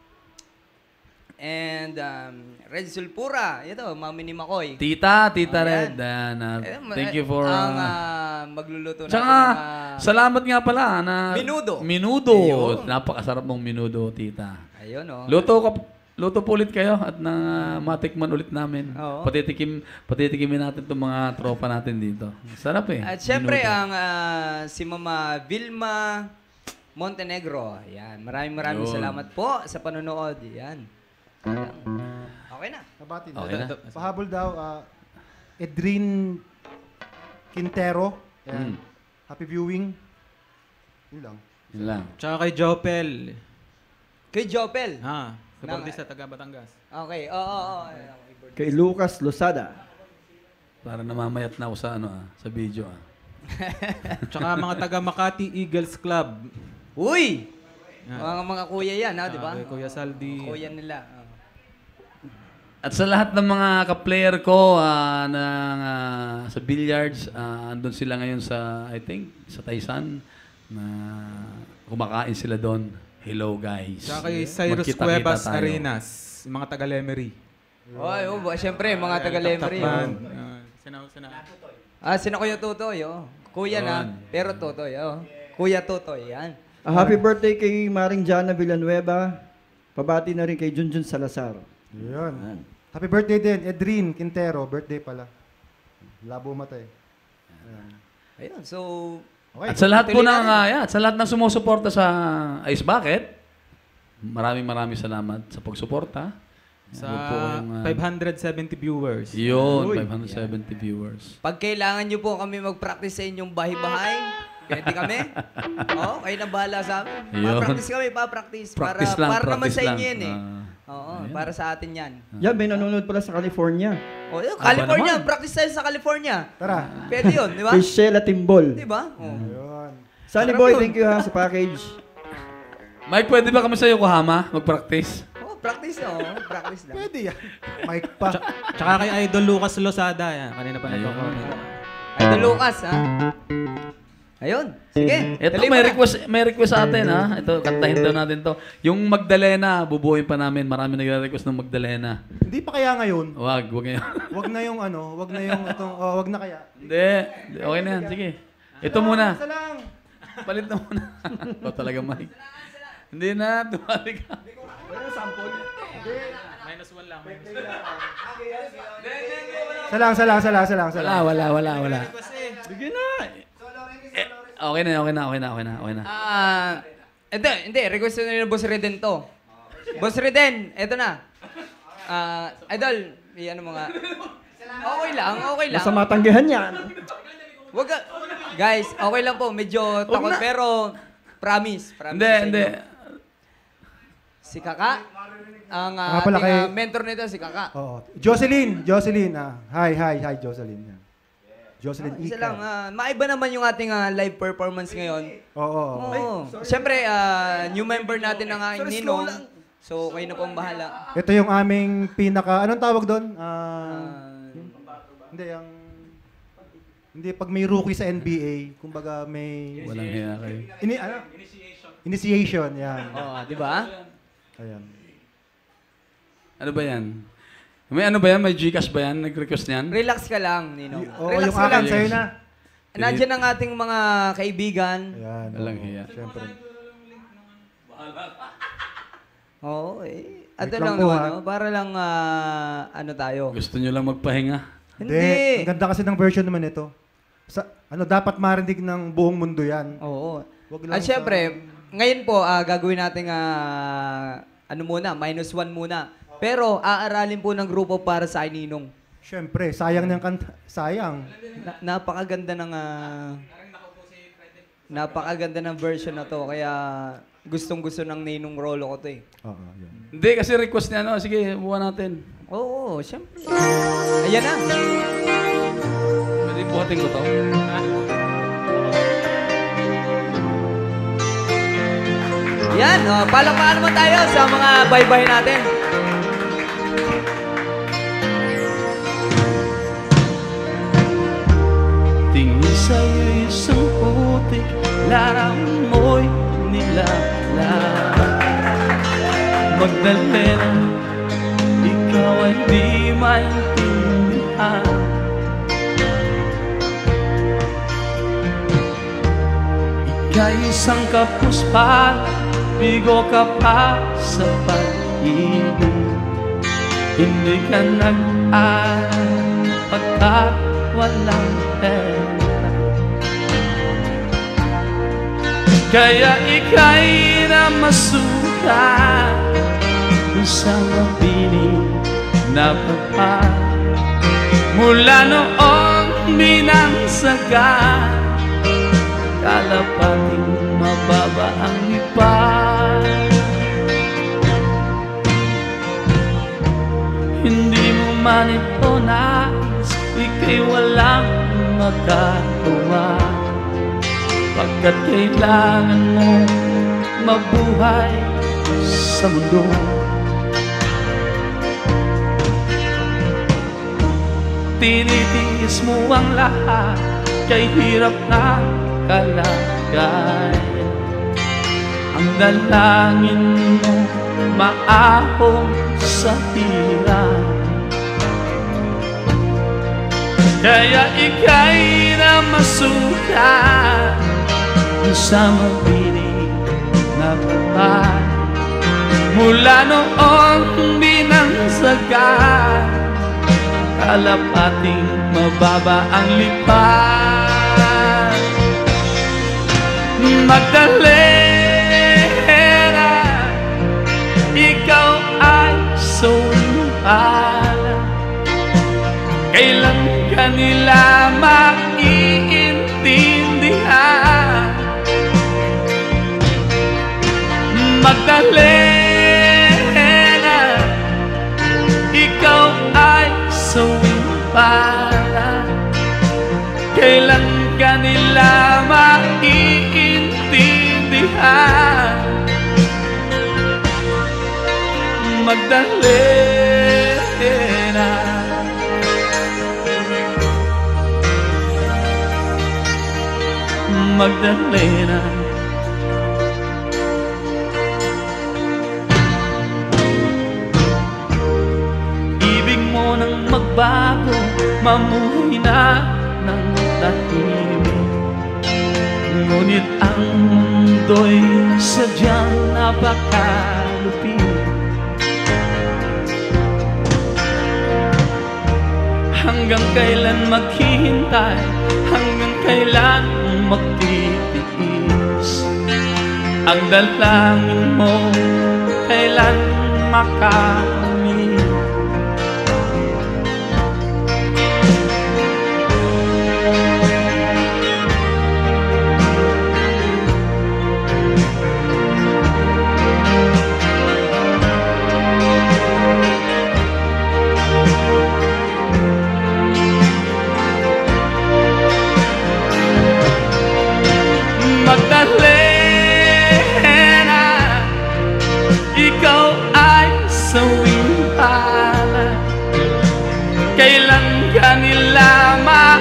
And um, Red Sulpura. Ito, mami ni Makoy. Tita, Tita Ayan. Red. Ayan, ah, Eh, ma- thank you for... Ang ah, ah, magluluto natin Tsaka, ng, ah, salamat nga pala na... Minudo. Minudo. Ayun. Napakasarap mong minudo, tita. ayun, oh. Luto ka, luto po ulit kayo at na matikman ulit namin. Oo. Patitikim, patitikimin natin itong mga tropa natin dito. Sarap eh. At syempre, Minudo. ang ah, si Mama Vilma Montenegro. Yan. Maraming maraming Yun. salamat po sa panonood. Yan. Okay na. Nabati na. Okay na. Pahabol daw, ah, Edrin Quintero. Yan. Mm. Happy viewing. Yun lang. Yun lang. Tsaka kay Jopel. Kay Jopel. Ha, sa Nang- birthday sa taga Batangas. Okay. Oo, oo, oo. Kay Lucas Losada. Para namamayat na ako sa ano ah, sa video ah. Tsaka mga taga Makati Eagles Club. Uy! Yan. Mga mga kuya yan, ha, di ba? Tsaka kay Kuya Saldi. Kuya nila. oh. At sa lahat ng mga ka-player ko ah, ng, ah, sa billiards, ah, andun sila ngayon sa, I think, sa Taisan, na kumakain sila doon. Hello, guys. Tsaka kay Cyrus Magkita-kita Cuevas tayo. Arenas. Yung mga taga Lemery. Oy, oh, ba- syempre, mga taga-Lemery. Takpan. oh. Uh, sina, sina. Ah, sino Kuya Tutoy, oh. Kuya na, Yun. pero Tutoy, oh. Kuya Tutoy, yan. Ah, happy birthday kay Maring Jana Villanueva. Pabati na rin kay Junjun Salazar. Yun. Happy birthday din, Edrin Quintero. Birthday pala. Labo mata eh. Ayan. Ayun, so... Okay. At sa lahat po Tuloy ng, natin. ah, yeah, sa lahat ng sumusuporta sa Ice Bucket, maraming maraming salamat sa pagsuporta. Sa Huwag po kayong, ah, five hundred seventy viewers. Yun, Uy. five hundred seventy viewers. Pag kailangan nyo po kami mag-practice sa inyong bahay-bahay, pwede kami. Oo, kayo na bahala sa amin. Yun. Pa-practice kami, pa-practice. Practice para, lang, para naman practice sa inyo lang. yan eh. Ah, Oo, ayan. para sa atin yan. Yan, may nanonood pala sa California. O, yun, Aba California, naman. practice tayo sa California. Tara. Pwede yun, di ba? Kay Sheila Timbol. Di ba? Oo. Yun. Sunny Sarap Boy, yun. thank you ha sa package. Mike, pwede ba kami sa Yokohama mag-practice? Oh, practice na, oh. Practice lang. Pwede yan. Mic pa. Tsaka kay Idol Lucas Losada. Yan, kanina pa nagko-comment. Idol Lucas, ha? Ayun. Sige. Ito, tuloy mo may na. request, may request sa atin, ha? Ito, kantahin daw natin to. Yung Magdalena, bubuuin pa namin. Marami nagre-request ng Magdalena. Hindi pa kaya ngayon. Wag, wag ngayon. Wag na yung ano, wag na yung itong, oh, wag na kaya. Hindi. Okay na yan. Sige. Ito muna. Isa lang. Palit na muna. Ito talaga, Mike. Hindi na. Tumali ka. Minus one lang. Isa lang, isa lang, isa lang, isa lang, isa Wala, lang. wala, wala, wala. Bigyan na. Eh, okay na, okay na, okay na, okay na, okay na. Ah, hindi, hindi. Request na nila Boss Reden to. Boss Reden, eto na. Ah, Idol, iyan mo nga. Okay lang, okay lang. Basta matanggihan yan. Wag ka, guys, okay lang po. Medyo takot, na. pero promise. promise Hindi, sa inyo. hindi. Si Kaka, ang Ah, uh, pala ating kay- ah, mentor nito, si Kaka. Oo. Jocelyn, Jocelyn. Ah. Hi, hi, hi, Jocelyn. Yan. Jocelyn Isa Ika. lang, ah, maiba naman yung ating ah, live performance ngayon. Oo, oo. Oo. Siyempre, ah, new member natin ng aking Ninong. So, kayo na po ang bahala. Ito yung aming pinaka, anong tawag doon? Ah, Ah, hindi, yung, hindi, pag may rookie sa N B A, kumbaga may, Walang hiya kayo. ini, ano? Initiation. Initiation, yan. oh, di ba? Ayan. Ano ba yan? May ano ba yan? May Gcash ba yan? Nag-request niyan? Relax ka lang, Ninong. Y- Oo, Relax yung ka lang. akin sa'yo na. Nandiyan ang ating mga kaibigan. Ayan. Walang oo, hiya. Siyempre. Oo, eh. Ato Wait lang lang po, naman, ha? no? Para lang, ah, ano tayo. Gusto nyo lang magpahinga? Hindi. Ang ganda kasi ng version naman ito. Sa, ano, dapat marinig ng buong mundo yan. Oo. Wag lang At sa- syempre, ngayon po, ah, gagawin natin, ah, ano muna, minus one muna. Pero, aaralin po ng grupo para sa Ninong. Syempre, sayang ng kanta. Sayang. Na- napakaganda ng, ah, napakaganda ng version na to. Kaya, gustong-gusto ng Ninong Rolo ko to eh. Oo, yun. Hindi, kasi request niya, no? Sige, buwan natin. Oo, syempre. Ayan na. Pwede buhatin ko to. Yan, oh, palakpakan naman tayo sa mga bye-bye natin. sa'yo'y isang putik, larawan mo'y nilalang. Magdalena, ikaw ay di maintindihan. Ika'y isang kapuspan, bigo ka pa sa pag-ibig. Hindi ka nag-aral pagkat walang pera. Kaya ika'y namasuka sa mabining na pagpag. Mula noong binangsaga, kalapating mababa ang ipag. Hindi mo man ito nais, ika'y walang magagawa, pagkat kailangan mo mabuhay sa mundo. Tinitiis mo ang lahat kay hirap na kalagayan. Ang dalangin mo maahon sa hirap. Kaya ika'y namasuka sa mabining na buhay. Mula noong binangsaga, kalapating mababa ang lipad. Magdalena, ikaw ay sumipala. Kailan ka nila maiintindihan? Magdalena, ikaw ay sumipala. Kailan ka nila maiintindihan? Magdalena, Magdalena. Ibig mo nang magbago, mamuhay na ng tahimik. Ngunit ang mundo'y sadyang napakalupit. Hanggang kailan maghihintay? Hanggang kailan magtitiis? Ang dalangin mo kailan makamit? Magdalena, ikaw ay sumipala. Kailan ka nila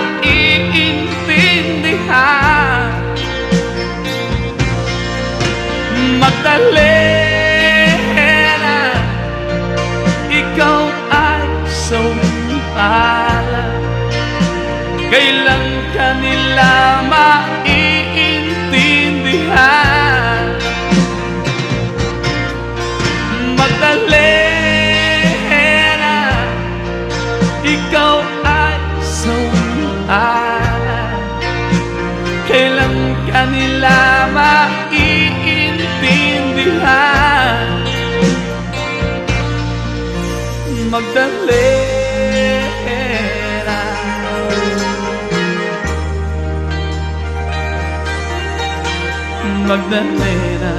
maiintindihan? Magdalena, ikaw ay sumipala. Kailan ka nila maiintindihan? Magdalena, ikaw ay sumipala. Kailan ka nila maiintindihan? Magdalena, Magdalena.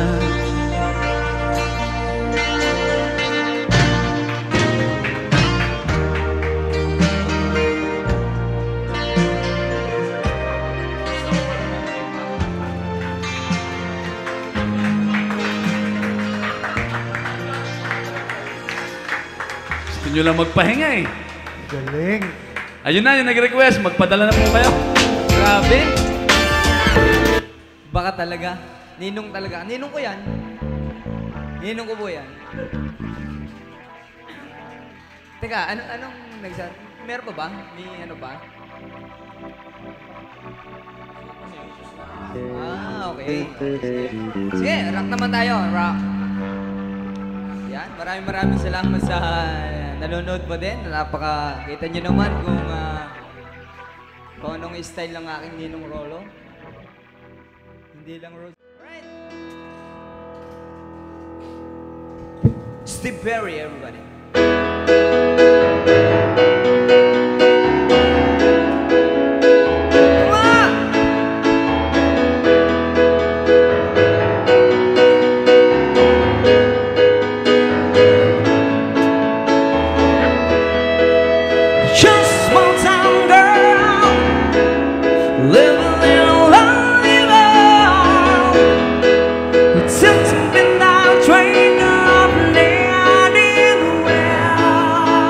Gusto nyo lang magpahinga eh. Galing. Ayun na, yung nag-request, magpadala na po kayo. Grabe. Baka talaga. Ninong talaga. Ninong ko yan. Ninong ko po yan. Teka, ano, anong nagsa... Meron pa ba? May ano ba? Ah, okay. Sige, rock naman tayo. Rock. Yan, maraming maraming salamat sa nanonood mo din. Napaka, kita nyo naman kung uh, kung anong style ng aking Ninong Rolo. Hindi lang Rose. Alright. Steve Perry, everybody. Train up there in the well.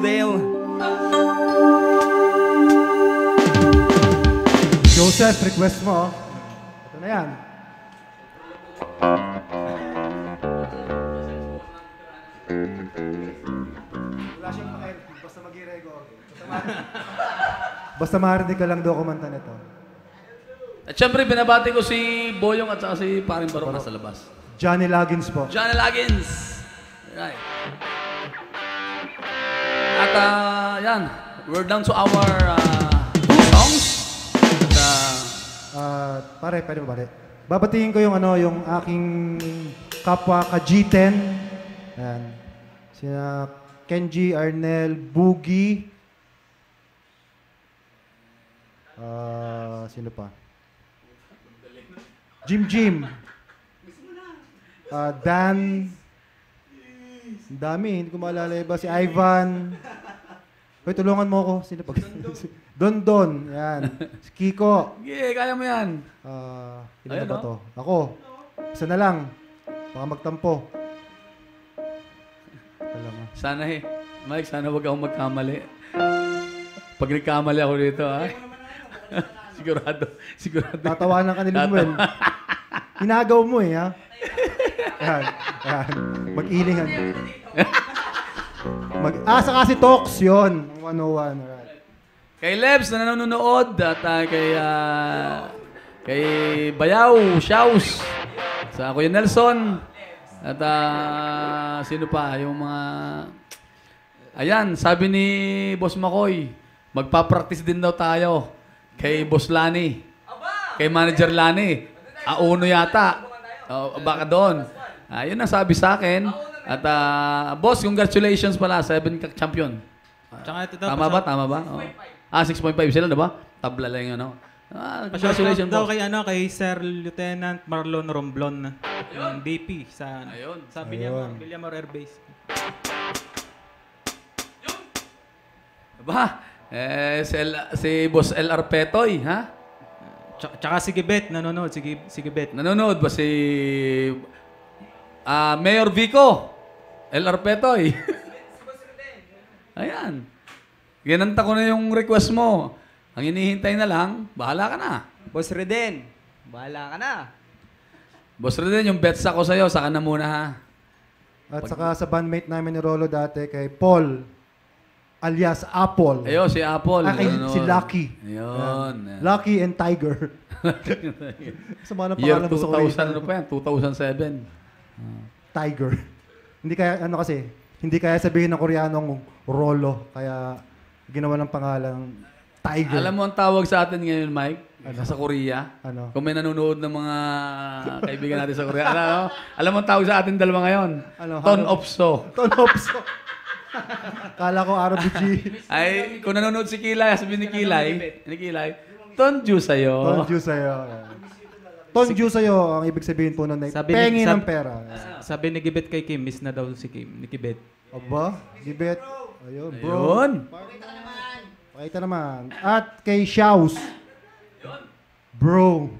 Dale. Joseph, request mo. oh. Ito na yan. Wala siyang pakil. Basta mag-i-record. Basta marinig. Basta marinig ka lang daw kumanta nito. At syempre, binabati ko si Boyong at saka si Paring Barong nasa labas. Johnny Loggins po. Johnny Loggins! Right. At uh, yan, we're down to our uh, two songs. At, uh, Ah, pare, pwede ba pare? Babatingin ko yung ano, yung aking kapwa ka G ten. Ayan. Sina Kenji, Arnel, Boogie. Ah, sino pa? Jim Jim. Ah, Dan. Ang dami, hindi ko maalala iba. Si Ivan. Hoy, tulungan mo ako. Sino pa? Don Don. Yan. Si Kiko. yeah, kaya mo yan. Ah, uh, Ayun, ilan ba no? to? Ako. Isa na lang. Baka magtampo. Alam mo. Sana eh. Mike, sana wag akong magkamali. Pag nagkamali ako dito, ha? sigurado. Sigurado. Tatawanan ka ni Limuel. Hinagaw mo eh, ha? Yan. Yan. Mag-ilingan. Mag ah, saka si Tox yun. Ang one oh one. Alright. Kay Lebs na nanonood at uh, kay uh, kay Bayaw, Shaus, sa Kuya Nelson at uh, sino pa yung mga ayan, sabi ni Boss Makoy, magpa-practice din daw tayo kay Boss Lani. Kay Manager Lani. Auno yata. Oh, baka doon. Uh, yun ang sabi sa akin. At uh, boss, congratulations pala, seven ka champion. Tsaka ito daw, Tama ba? Tama ba? Oh. Ah, six point five sila, diba? Tabla lang yung ano. Ah, congratulations daw po. kay ano kay Sir Lieutenant Marlon Romblon ng D P sa Ayun. sa Villamor, Villamor Air Base. Diba? Eh, si, L, si Boss L R Petoy, ha? Tsaka, tsaka si Gibet nanonood, si, Gib, si Gibet. Nanonood ba si ah Mayor Vico? L R Petoy. Ayan. Ginanta ko na yung request mo. Ang inihintay na lang, bahala ka na. Boss Reden, bahala ka na. Boss Reden, yung bets ako sa'yo, saka na muna ha. At saka sa bandmate namin ni Rolo dati, kay Paul, alias Apple. Ayun, si Apple. Ah, kay, nanonood. si Lucky. Ayun. Yan. Lucky and Tiger. Sama na Year pangalan mo sa two thousand, Korean. ano pa yan? two thousand seven. Tiger. Hindi kaya, ano kasi, hindi kaya sabihin ng Koreanong Rolo. Kaya ginawa ng pangalang Tiger. Alam mo ang tawag sa atin ngayon, Mike? Sa Korea? Ano? Kung may nanonood ng mga kaibigan natin sa Korea. Ano? Alam mo ang tawag sa atin dalawa ngayon? Ano? Ton Ano? Opso. Tonopso. Kala ko R B G. Ay, kung nanonood si Kilay, sabi ni Kilay, ni Kilay, Tonju sa'yo. Tonju sa'yo. Tonju sa'yo, ang ibig sabihin po nun ay Sabi ni- pengi ng sab- pera. Sabi ni Gibet kay Kim, miss na daw si Kim, ni Gibet. Aba, Gibet. Ayun, bro. Ayun. Pakita naman. At kay Shaus. Bro.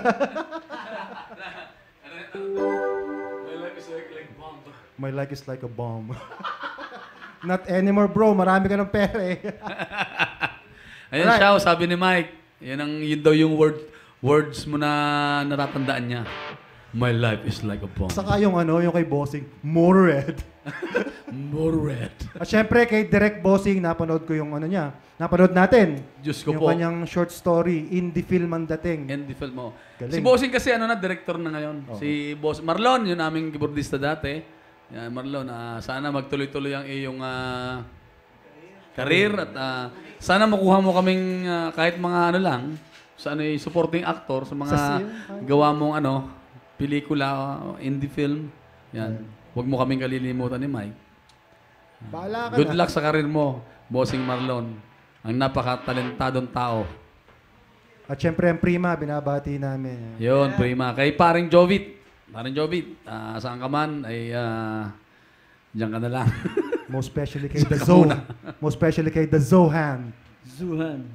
My life is like a bomb. Not anymore, bro. Marami ka ng pera eh. Ayun Alright. siya, sabi ni Mike, yun, ang, yun daw yung word, words mo na natatandaan niya. My life is like a bomb. Saka yung ano, yung kay Bossing, more red. More red. At syempre, kay Direct Bossing, napanood ko yung ano niya. Napanood natin. Diyos ko yung po. kanyang short story, Indie Film ang dating. And the film mo. Galing. Si Bossing kasi ano na, director na ngayon. Oo. Si Boss Marlon, yun aming keyboardista dati. Yan, Marlon, ah, sana magtuloy-tuloy ang iyong ah, career at ah, sana makuha mo kaming ah, kahit mga ano lang, sa ano, yung supporting actor sa mga Sa siyo, gawa mong ano, pelikula, ah, indie film. Yan. Huwag mo kaming kalilimutan ni Mike. Bahala ka Good na. luck sa karir mo, Bossing Marlon. Ang napaka-talentadong tao. At syempre, ang Prima, binabati namin. Yun, prima. Kay paring Jovit. Paring Jovit, ah, saan ka man, ay ah, diyan ka na lang. Most especially kay The Zo. Most especially kay The Zohan. Zuhan.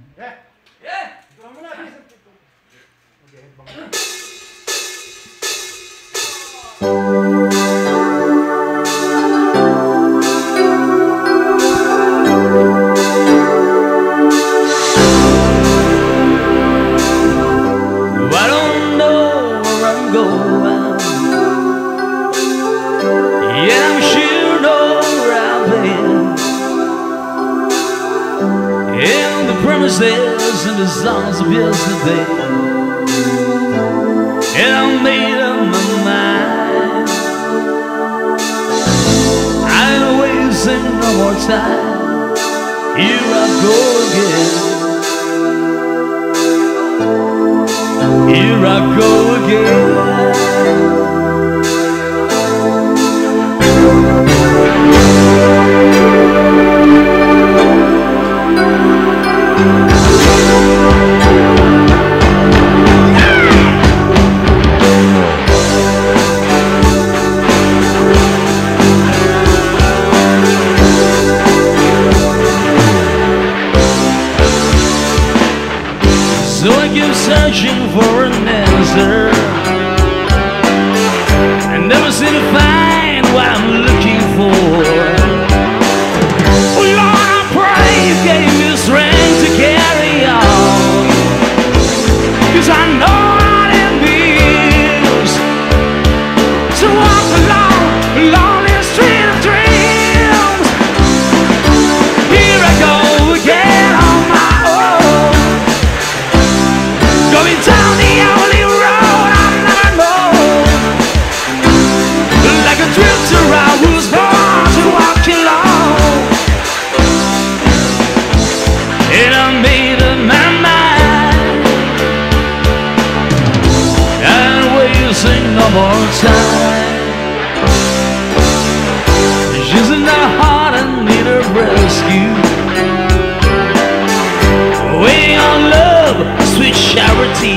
promises and the songs of yesterday. And I made up my mind. I ain't wasting no more time. Here I go again. Here I go again. So I keep searching for an answer, and never seem to find what I'm looking for. Oh Lord, I pray you gave me strength to carry on, 'cause I know what it means to walk along a lonely street of dreams. Here I go again on my own, going down the only road I never know. Like a drifter I was born to walk alone. And I made up my mind. I ain't wasting no more time. She's in the heart and need a rescue. Waiting on love, sweet charity.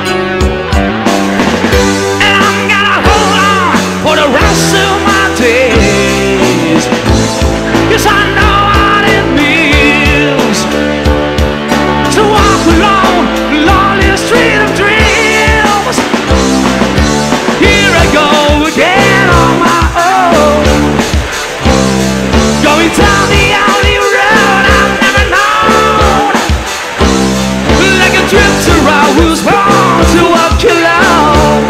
And I'm gonna hold on for the rest of my days, 'cause I know what it means to walk alone the lonely street of dreams. Here I go again on my own, going down the only road I've never known. Like a drifter I was born to walk alone.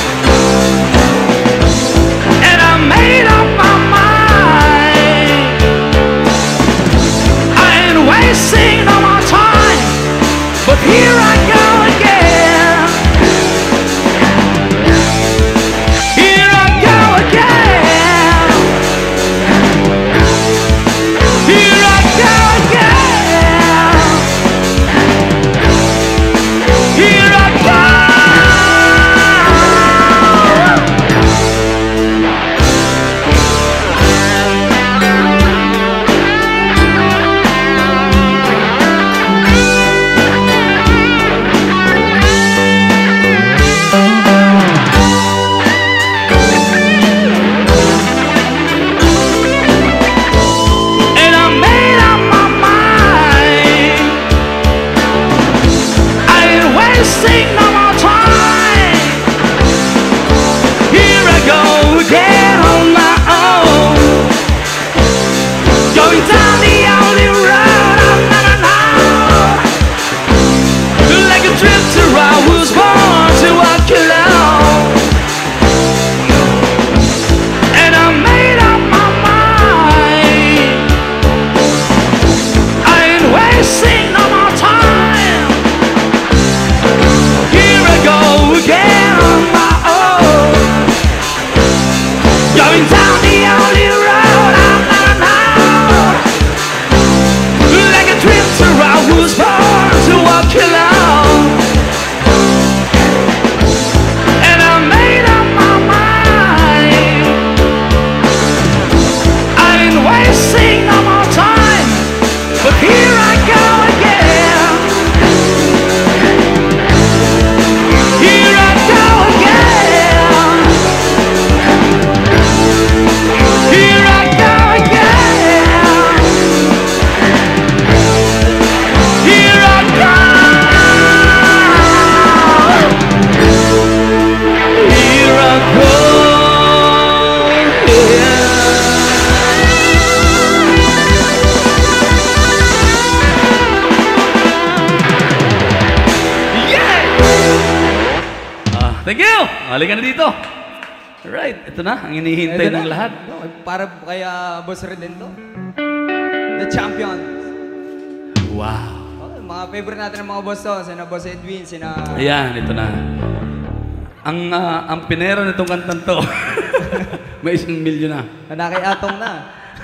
And I made up my mind. I ain't wasting no more time, but here I go again. Here I go again. Here I go again. Here I go. And I made up my mind. I ain't wasting no more time. Here I go again on my own, going down the only road I've never known. Like a drifter I was born to walk alone. And I made up my mind. I ain't wasting no more time. Here I go again on my own, going down the only road I've never known. Like a drifter I was born to walk alone. And I made up my mind. I ain't wasting no more time, but here I go again. Here I go again. Here I go again. Here I go. Here I go. Ah, thank you! Halika na dito. Alright, ito na. Ang hinihintay Ito ng na. lahat. Para kaya Boss Redento, the champion. Wow. Oh, mga favorite natin ng mga boss to. Sina Boss Edwin, sina... Ayan, ito na. Ang ah, ang pinera nitong kantang to, may isang milyon na. Nakay-atong na.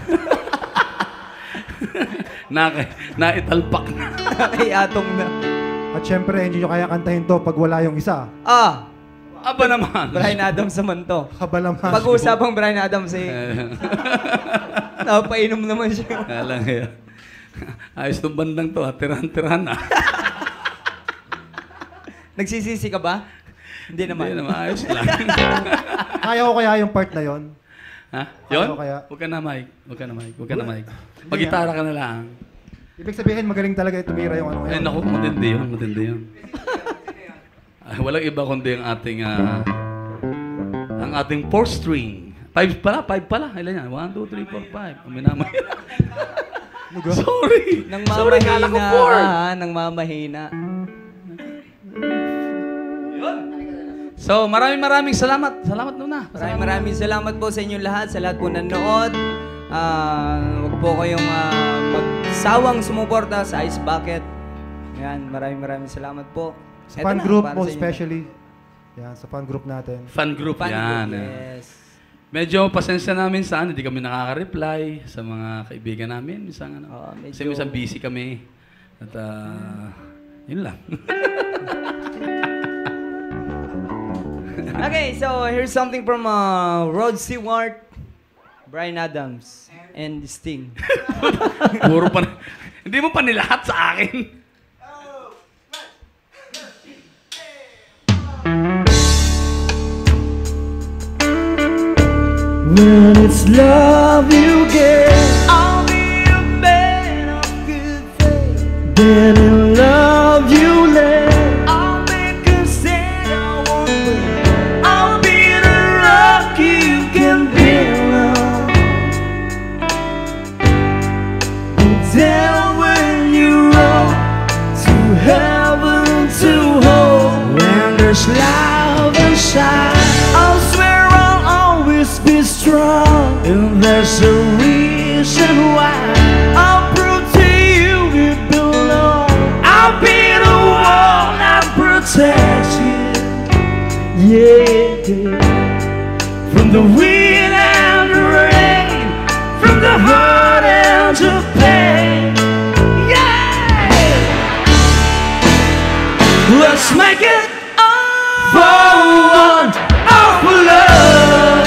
na, naitalpak na. Nakay-atong na. At syempre, hindi nyo kaya kantahin to pag wala yung isa. Ah! Aba naman. Brian Adams naman to. Haba naman. Pag-uusapang Brian Adams eh. Napainom naman siya. Kaya lang yan. Ayos itong bandang to, ha? Tirahan-tirahan na. Nagsisisi ka ba? Hindi naman. Hindi naman, ayos lang. Kaya ko kaya yung part na yon. Ha? Yun? Ano kaya? Huwag ka na, Mike. Huwag ka na, Mike. Huwag ka na, Mike. Mag-gitara ka na lang. Ibig sabihin, magaling talaga tumira yung ano Ay, ngayon. naku, matindi yun. Matindi yun. Ay, walang iba kundi ang ating, ah, ang ating fourth string. Five pala, five pala. Ilan yan? One, two, three, four, five. Ang minamay. Sorry. Nang Sorry, kala ko mamahina. four. Ah, nang mamahina. So, maraming maraming salamat. Salamat muna. Maraming maraming salamat po sa inyong lahat, sa lahat po nanonood. Ah, huwag po kayong ah, magsawang sumuporta sa Ice Bucket. Yan, maraming maraming salamat po. Sa Eto fan na, group para mo sa inyo. especially. Yan, sa fan group natin. Fan group Fan yan. group, eh. yes. Medyo pasensya namin sa ano, hindi kami nakaka-reply sa mga kaibigan namin. Minsan, ano, Oo, medyo- kasi minsan busy kami. At, ah, yun lang. Okay, so here's something from uh, Rod Stewart, Brian Adams, and Sting. Puro pa, hindi mo pa nilahat sa akin. When it's love you get, I'll be a man of good faith. then in love you let. I'll make a stand, I won't wait. I'll be the rock you can build on. Down when you roll to heaven to hold. When there's love inside, I'll swear I'll always be strong. And there's a reason why I'll prove to you we belong. I'll be the one that protects you. Yeah, from the wind and the rain, from the hurt and the pain. Yeah, let's make it forward of love.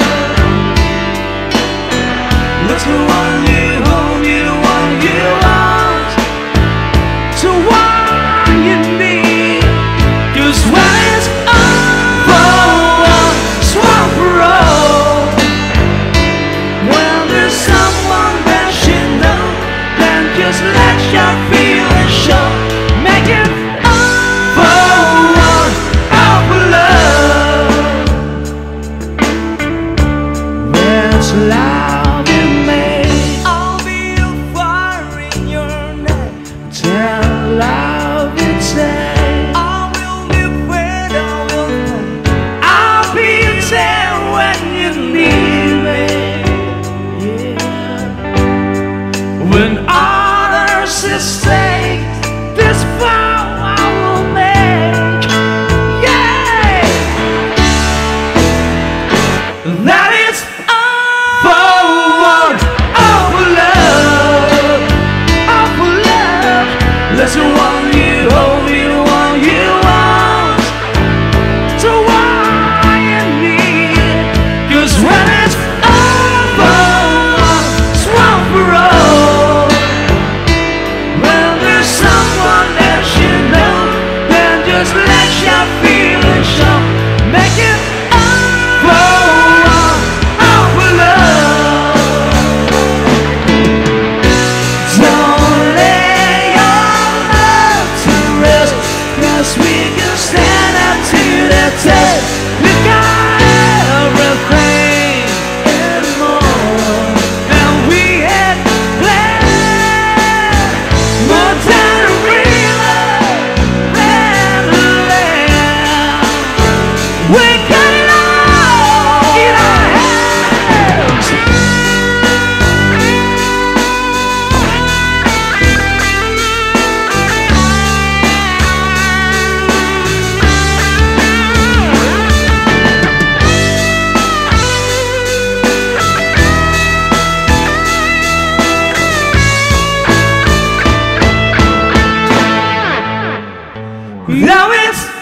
Let's go on you, home you, one you want, to what you need. 'Cause when it's forward, swamp road. When there's someone that you know, then just let your feelings show. Make it forward of love. There's love in me. I'll be a fire in your neck. Tell love you take. I will be where I will find. I'll be there when you need me. Yeah. When others mistake, this vow I will make. Yeah. That is forward of love, of love. Let's want you, hold you, want you want. To what you need. 'Cause when it's over, swamp road. When there's someone that you know, then just let your feelings show. Make it forward of love. Don't lay your love to rest, 'cause we can stand up to the test. We got everything and more, and we had planned more than a river than the land. We got it all in our hands. Though it's